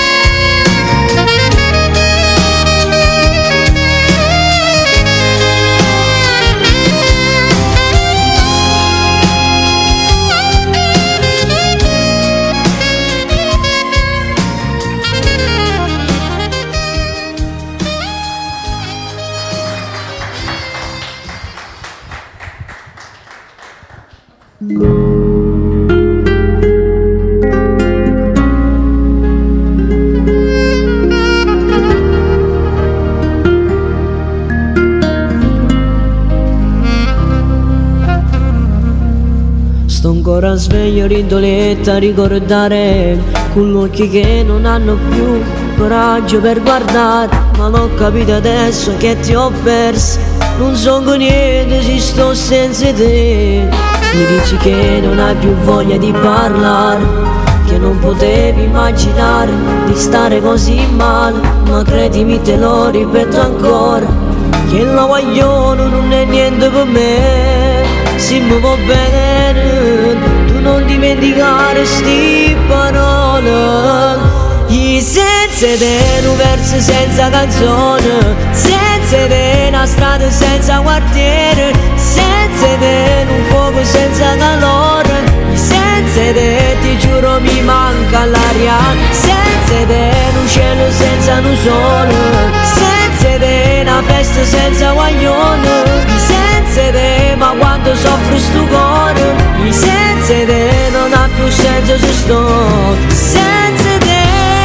Sto ancora sveglio rindoletta a ricordare con occhi che non hanno più coraggio per guardare. Ma l'ho capito adesso che ti ho perso, non so con niente se sto senza te. Mi dici che non hai più voglia di parlare, che non potevi immaginare di stare così male. Ma credimi te lo ripeto ancora, che la guaglione non è niente per me. Se mi va bene, tu non dimenticare sti parole. I senza te un verso senza canzone, senza te una strada senza quartiere, senza te un fuoco senza calore. Senza te ti giuro mi manca l'aria, senza te un cielo senza un sole, senza te una festa senza guaglione. Senza te ma quanto soffro sto cuore, senza te non ha più senso se sto senza te.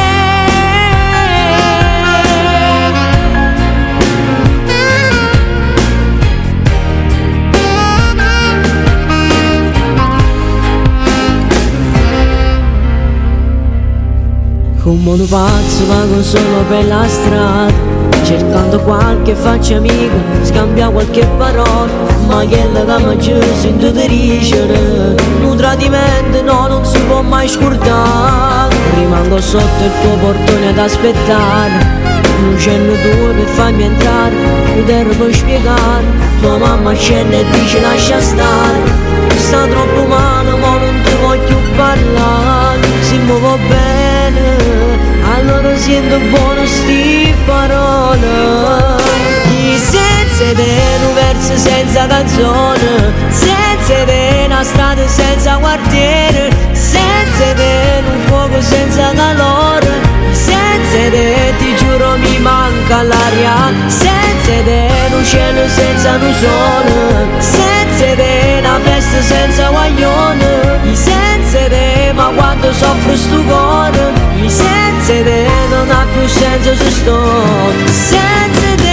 Come un pazzo vago solo per la strada, cercando qualche faccia amica, scambia qualche parola. Ma che la cama ci sento di ricere, un tradimento no, non si può mai scordare. Rimango sotto il tuo portone ad aspettare, non cenno tu per farmi entrare, poter poi spiegare. Tua mamma scende e dice lascia stare, sta troppo male ma non ti voglio parlare. Se mi va bene allora sento buono sti parole. senza te un verso senza canzone, senza te una strada senza quartiere, senza te un fuoco senza calore, senza te ti giuro mi manca l'aria, senza te un cielo senza un sole, senza te una festa senza guaglione, senza te ma quanto soffro sto cuore, senza te non ha più senso se sto, senza te.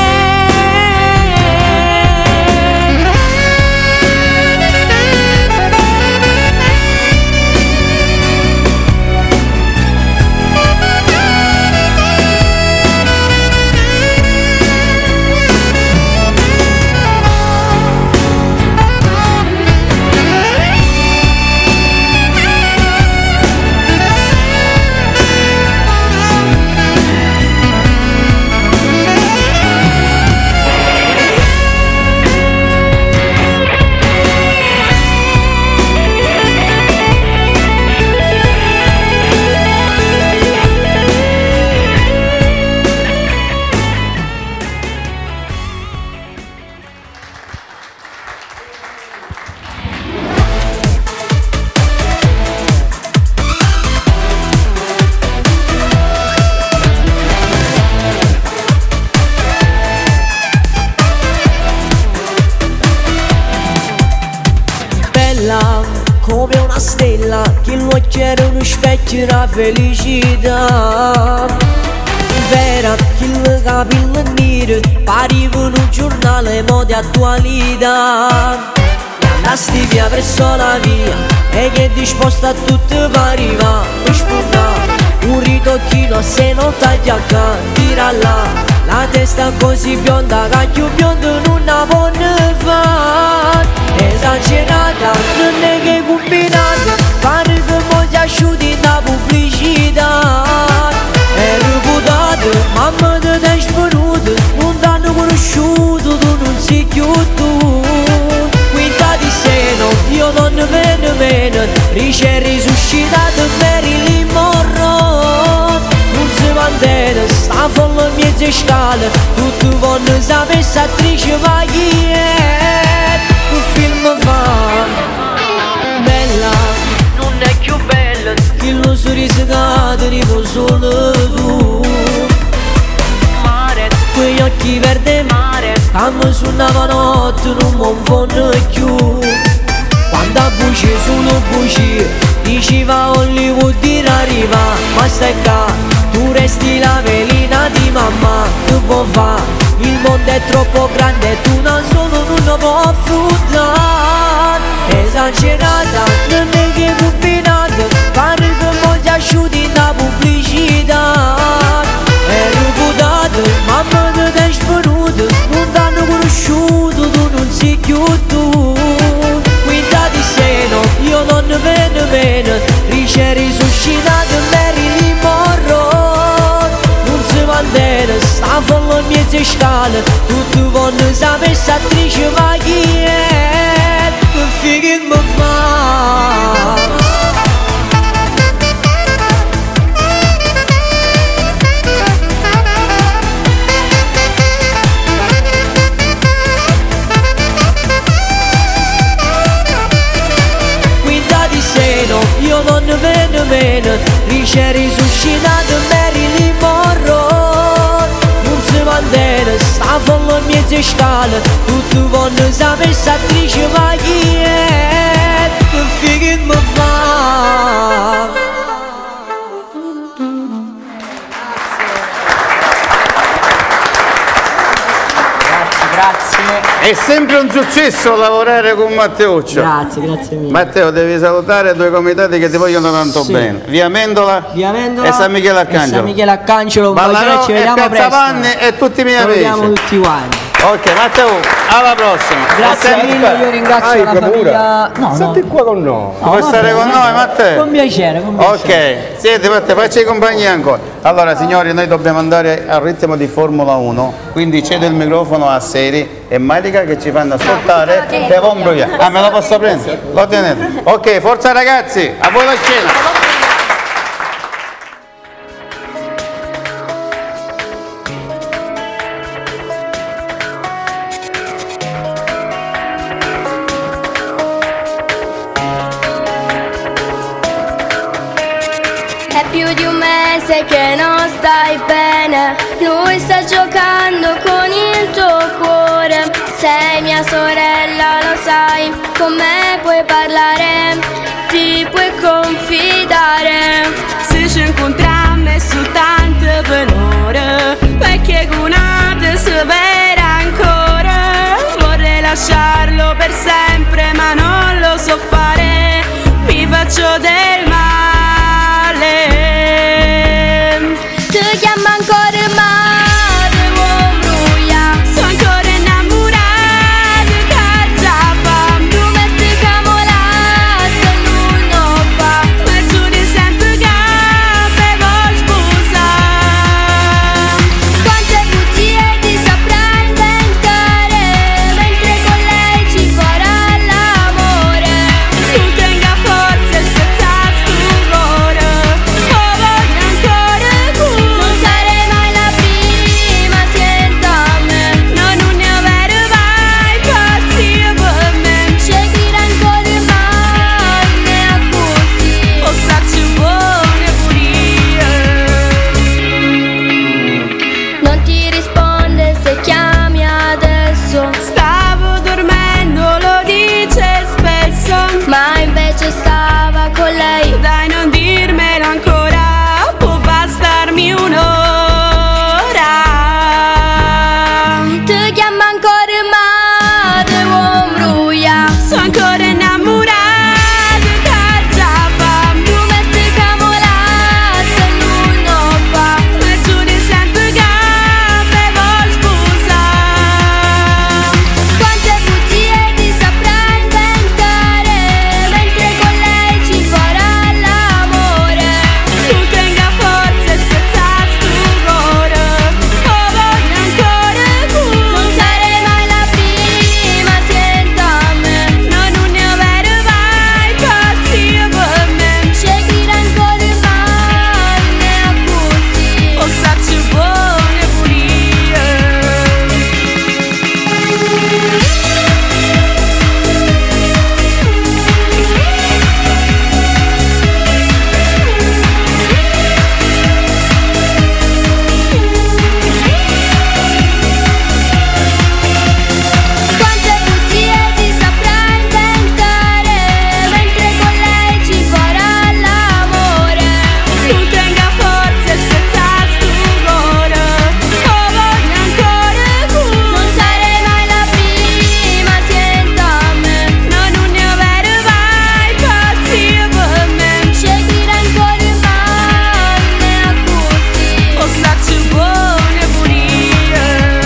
Come una stella che l'occhio era uno specchio della felicità, vera che il capello nero pareva un giornale mo' di attualità, e andasti via verso la via e che è disposta a tutto per arrivare per spuntare un ritocchino se non taglia qua, tira là la testa così bionda che più biondo non la può fare, esagerata, non è che combinata, pare che mo' si asciuti da pubblicità, è reputata, mamma te sei svenuta, non t'hanno conosciuto, tu non sei più tu, quinta di seno, io non ne meno, rice risuscitato Marilyn Monroe, non si mantene, sta folla mezza scala, tutti vogliono sapere se attrice ma chi è, che film fa, bella, non è più bella, che lo sorriso che ti dico solo tu, mare, quegli occhi verde mare, che mi suonava notte non mi fanno più, quando a bugie sono bugie, diceva Hollywood di arriva, ma stai qua, tu resti la velina di mamma, tu puoi fare, il mondo è troppo grande, tu da solo non lo puoi affrontare, esagerata, non è che combinata, pare che mo' si asciuti da pubblicità, è reputata, mamma te sei svenuta, non t'hanno conosciuto, tu non sei più tu, quinta di seno, io non ne meno, rice risuscitato Marilyn Monroe, non si mantene, sta folla mezza scala, tutti vogliono sapere se attrice ma chi è, che fighe mi fa. Io non ne meno, rice risuscitato Marilyn Monroe, non si mantene, sta folla mezza scala, tutti vogliono sapere se attrice ma chi è, che fighe mi fa. È sempre un successo lavorare con Matteuccio. Grazie mille. Matteo, devi salutare due comitati che ti vogliono tanto bene. Via Mendola e San Michele Arcangelo. San Michele Arcangelo, Ballarò ci e vediamo Piazza presto. Vanni e tutti i miei amici. Ci vediamo tutti quanti. Ok, Matteo, alla prossima. Grazie mille, io ringrazio la famiglia. Stai qua con noi. Vuoi stare con noi, Matteo? Con piacere, con piacere. Ok, siete Matteo, facci compagnia ancora. Allora signori, noi dobbiamo andare al ritmo di Formula 1, quindi cedo il microfono a Seri e Marica che ci fanno ascoltare te Vombruia. Ah, me lo posso prendere? Lo tenete? Ok, forza ragazzi, a voi la scena. sai che non stai bene, lui sta giocando con il tuo cuore. Sei mia sorella, lo sai, con me puoi parlare, ti puoi confidare. Se ci incontriamo è soltanto per ore, perché cunate si vera ancora. Vorrei lasciarlo per sempre ma non lo so fare, mi faccio del male. Ti chiamo ancora male, uomo bruia, sono ancora innamorata che già fa. tu metti camola se lui non fa. Ma tu ti senti che me vuoi sposare. Quante bugie ti saprà inventare, mentre con lei ci farà l'amore. Tu tenga forza e spezza sto cuore, oh voglio ancora tu. Non sarei mai la prima, sienta a me, No, non ne avere mai pazzia per me. seguire ancora male a così. O sacci buone pulire. Non ti risponde se chiami adesso, Stavo dormendo, lo dice spesso, ma invece stava con lei. dai non dirmelo ancora, può bastarmi un'ora. Ti chiamo ancora male, uomo bruia, Sono ancora innamorata che già fa. tu metti camola se lui non fa. Ma tu ti senti che me vuoi sposare. Quante bugie ti saprà inventare, mentre con lei ci farà l'amore. Tu tenga forza e spezza sto cuore, oh voglio ancora tu. Non sarei mai la prima, sienta a me, No, non ne avere mai pazzia per me. seguire ancora male a così. O sacci buone pulire. Quante bugie ti saprà inventare, mentre con lei ci farà l'amore. Tu tenga forza e spezza sto cuore, oh voglio ancora tu. Non sarei mai la prima, sienta a me, No, non ne avere mai pazzia per me. seguire ancora male a così. O sacci buone pulire.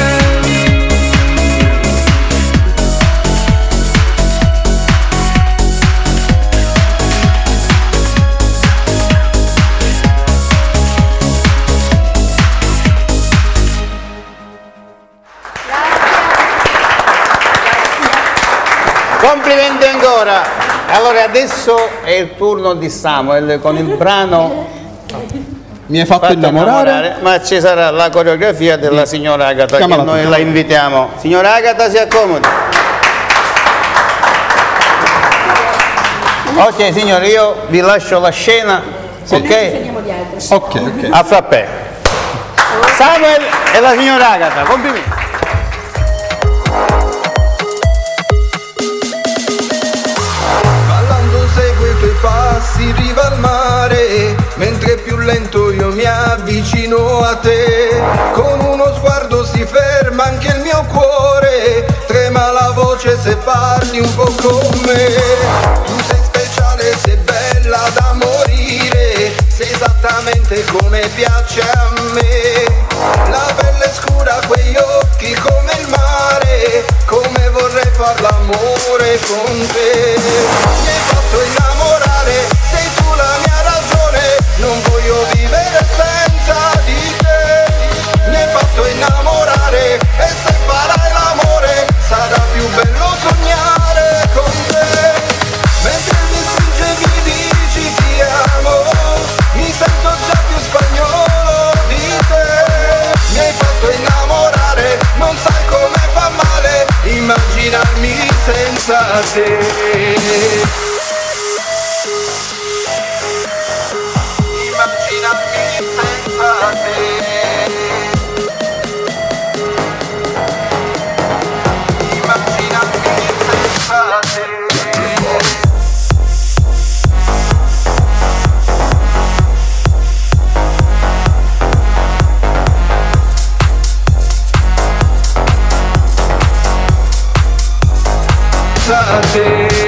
Complimenti ancora. Allora adesso è il turno di Samuel con il brano Mi hai fatto innamorare. ma ci sarà la coreografia della signora Agata, che Chiamala tu, noi la chiamala. invitiamo. Signora Agata, si accomodi. Ok signori, io vi lascio la scena, ok? Ok. A frappè. Samuel e la signora Agata, complimenti. Ballando seguo i tuoi passi in riva al mare, mentre più lento io mi avvicino a te. Con uno sguardo si ferma anche il mio cuore, trema la voce se parli un po' con me. Tu sei speciale, sei bella da morire, sei esattamente come piace a me. La pelle scura, quegli occhi come il mare, come vorrei far l'amore con te. Mi hai fatto innamorare, sei tu la mia ragione, non voglio vivere senza di te. Mi hai fatto innamorare e se farai l'amore sarà più bello sognare con te. Mentre mi stringe mi dici ti amo, mi sento già più spagnolo di te. Mi hai fatto innamorare, non sai come fa male immaginarmi senza te. Immaginarmi senza te. te.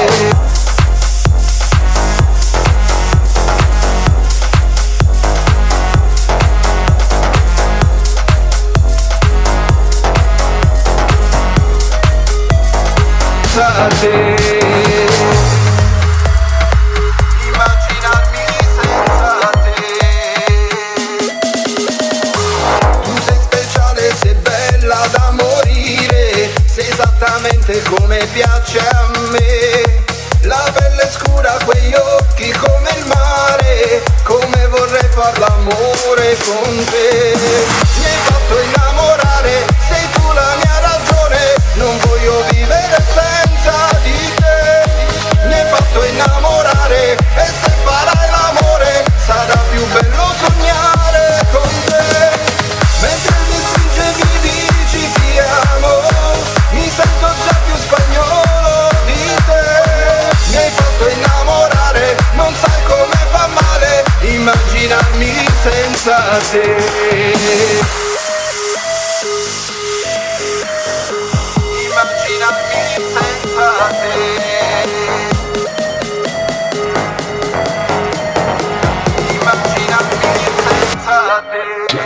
Immaginarmi senza te. Tu sei speciale, sei bella da morire, sei esattamente come piace a me. La pelle scura, quegli occhi come il mare, come vorrei far l'amore con te. Mi hai fatto innamorare, sei tu la mia ragione, non voglio vivere senza di te. Mi hai fatto innamorare e se farai l'amore sarà più bello sognare con te. Mentre mi stringe mi dici ti amo, mi sento già più spagnolo di te. Mi hai fatto innamorare, non sai come fa male immaginarmi senza te. Immaginarmi senza te. Immaginarmi senza te.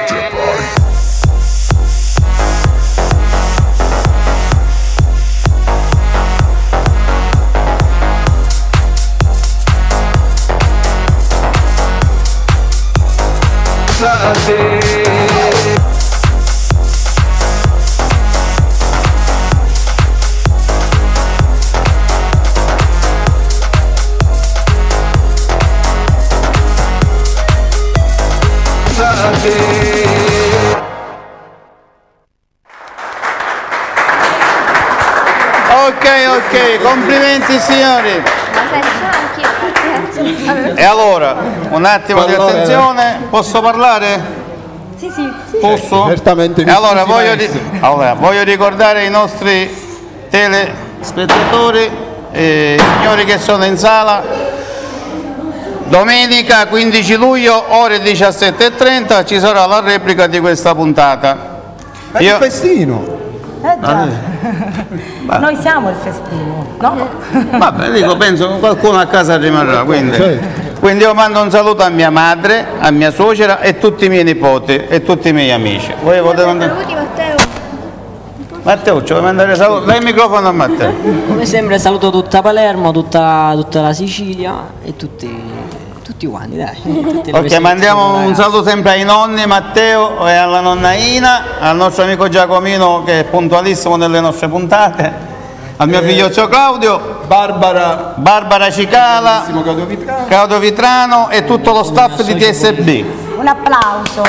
Ok, complimenti signori. E allora, un attimo di attenzione, posso parlare? Sì, sì. Posso? Certamente. E allora voglio ricordare ai nostri telespettatori, signori che sono in sala, domenica 15 luglio ore 17:30 ci sarà la replica di questa puntata. Ma il festino! Noi siamo il festino, no? Vabbè, dico, penso che qualcuno a casa rimarrà, quindi io mando un saluto a mia madre, a mia suocera e tutti i miei nipoti e tutti i miei amici. Voi potete mandare... Saluti Matteo. Matteo, ci vuoi mandare saluto? Dai il microfono a Matteo. Come sempre saluto tutta Palermo, tutta la Sicilia e tutti quanti, dai. Ok, mandiamo un saluto sempre ai nonni Matteo e alla nonna Ina, al nostro amico Giacomino che è puntualissimo nelle nostre puntate, al mio figlioccio Claudio, Barbara Cicala, Claudio Vitrano e tutto lo staff di TSB. Un applauso.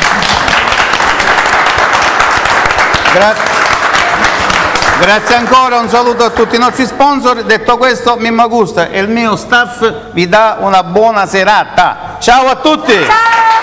Grazie ancora, un saluto a tutti i nostri sponsor. Detto questo, Mimma Gusta e il mio staff vi dà una buona serata. Ciao a tutti! Ciao!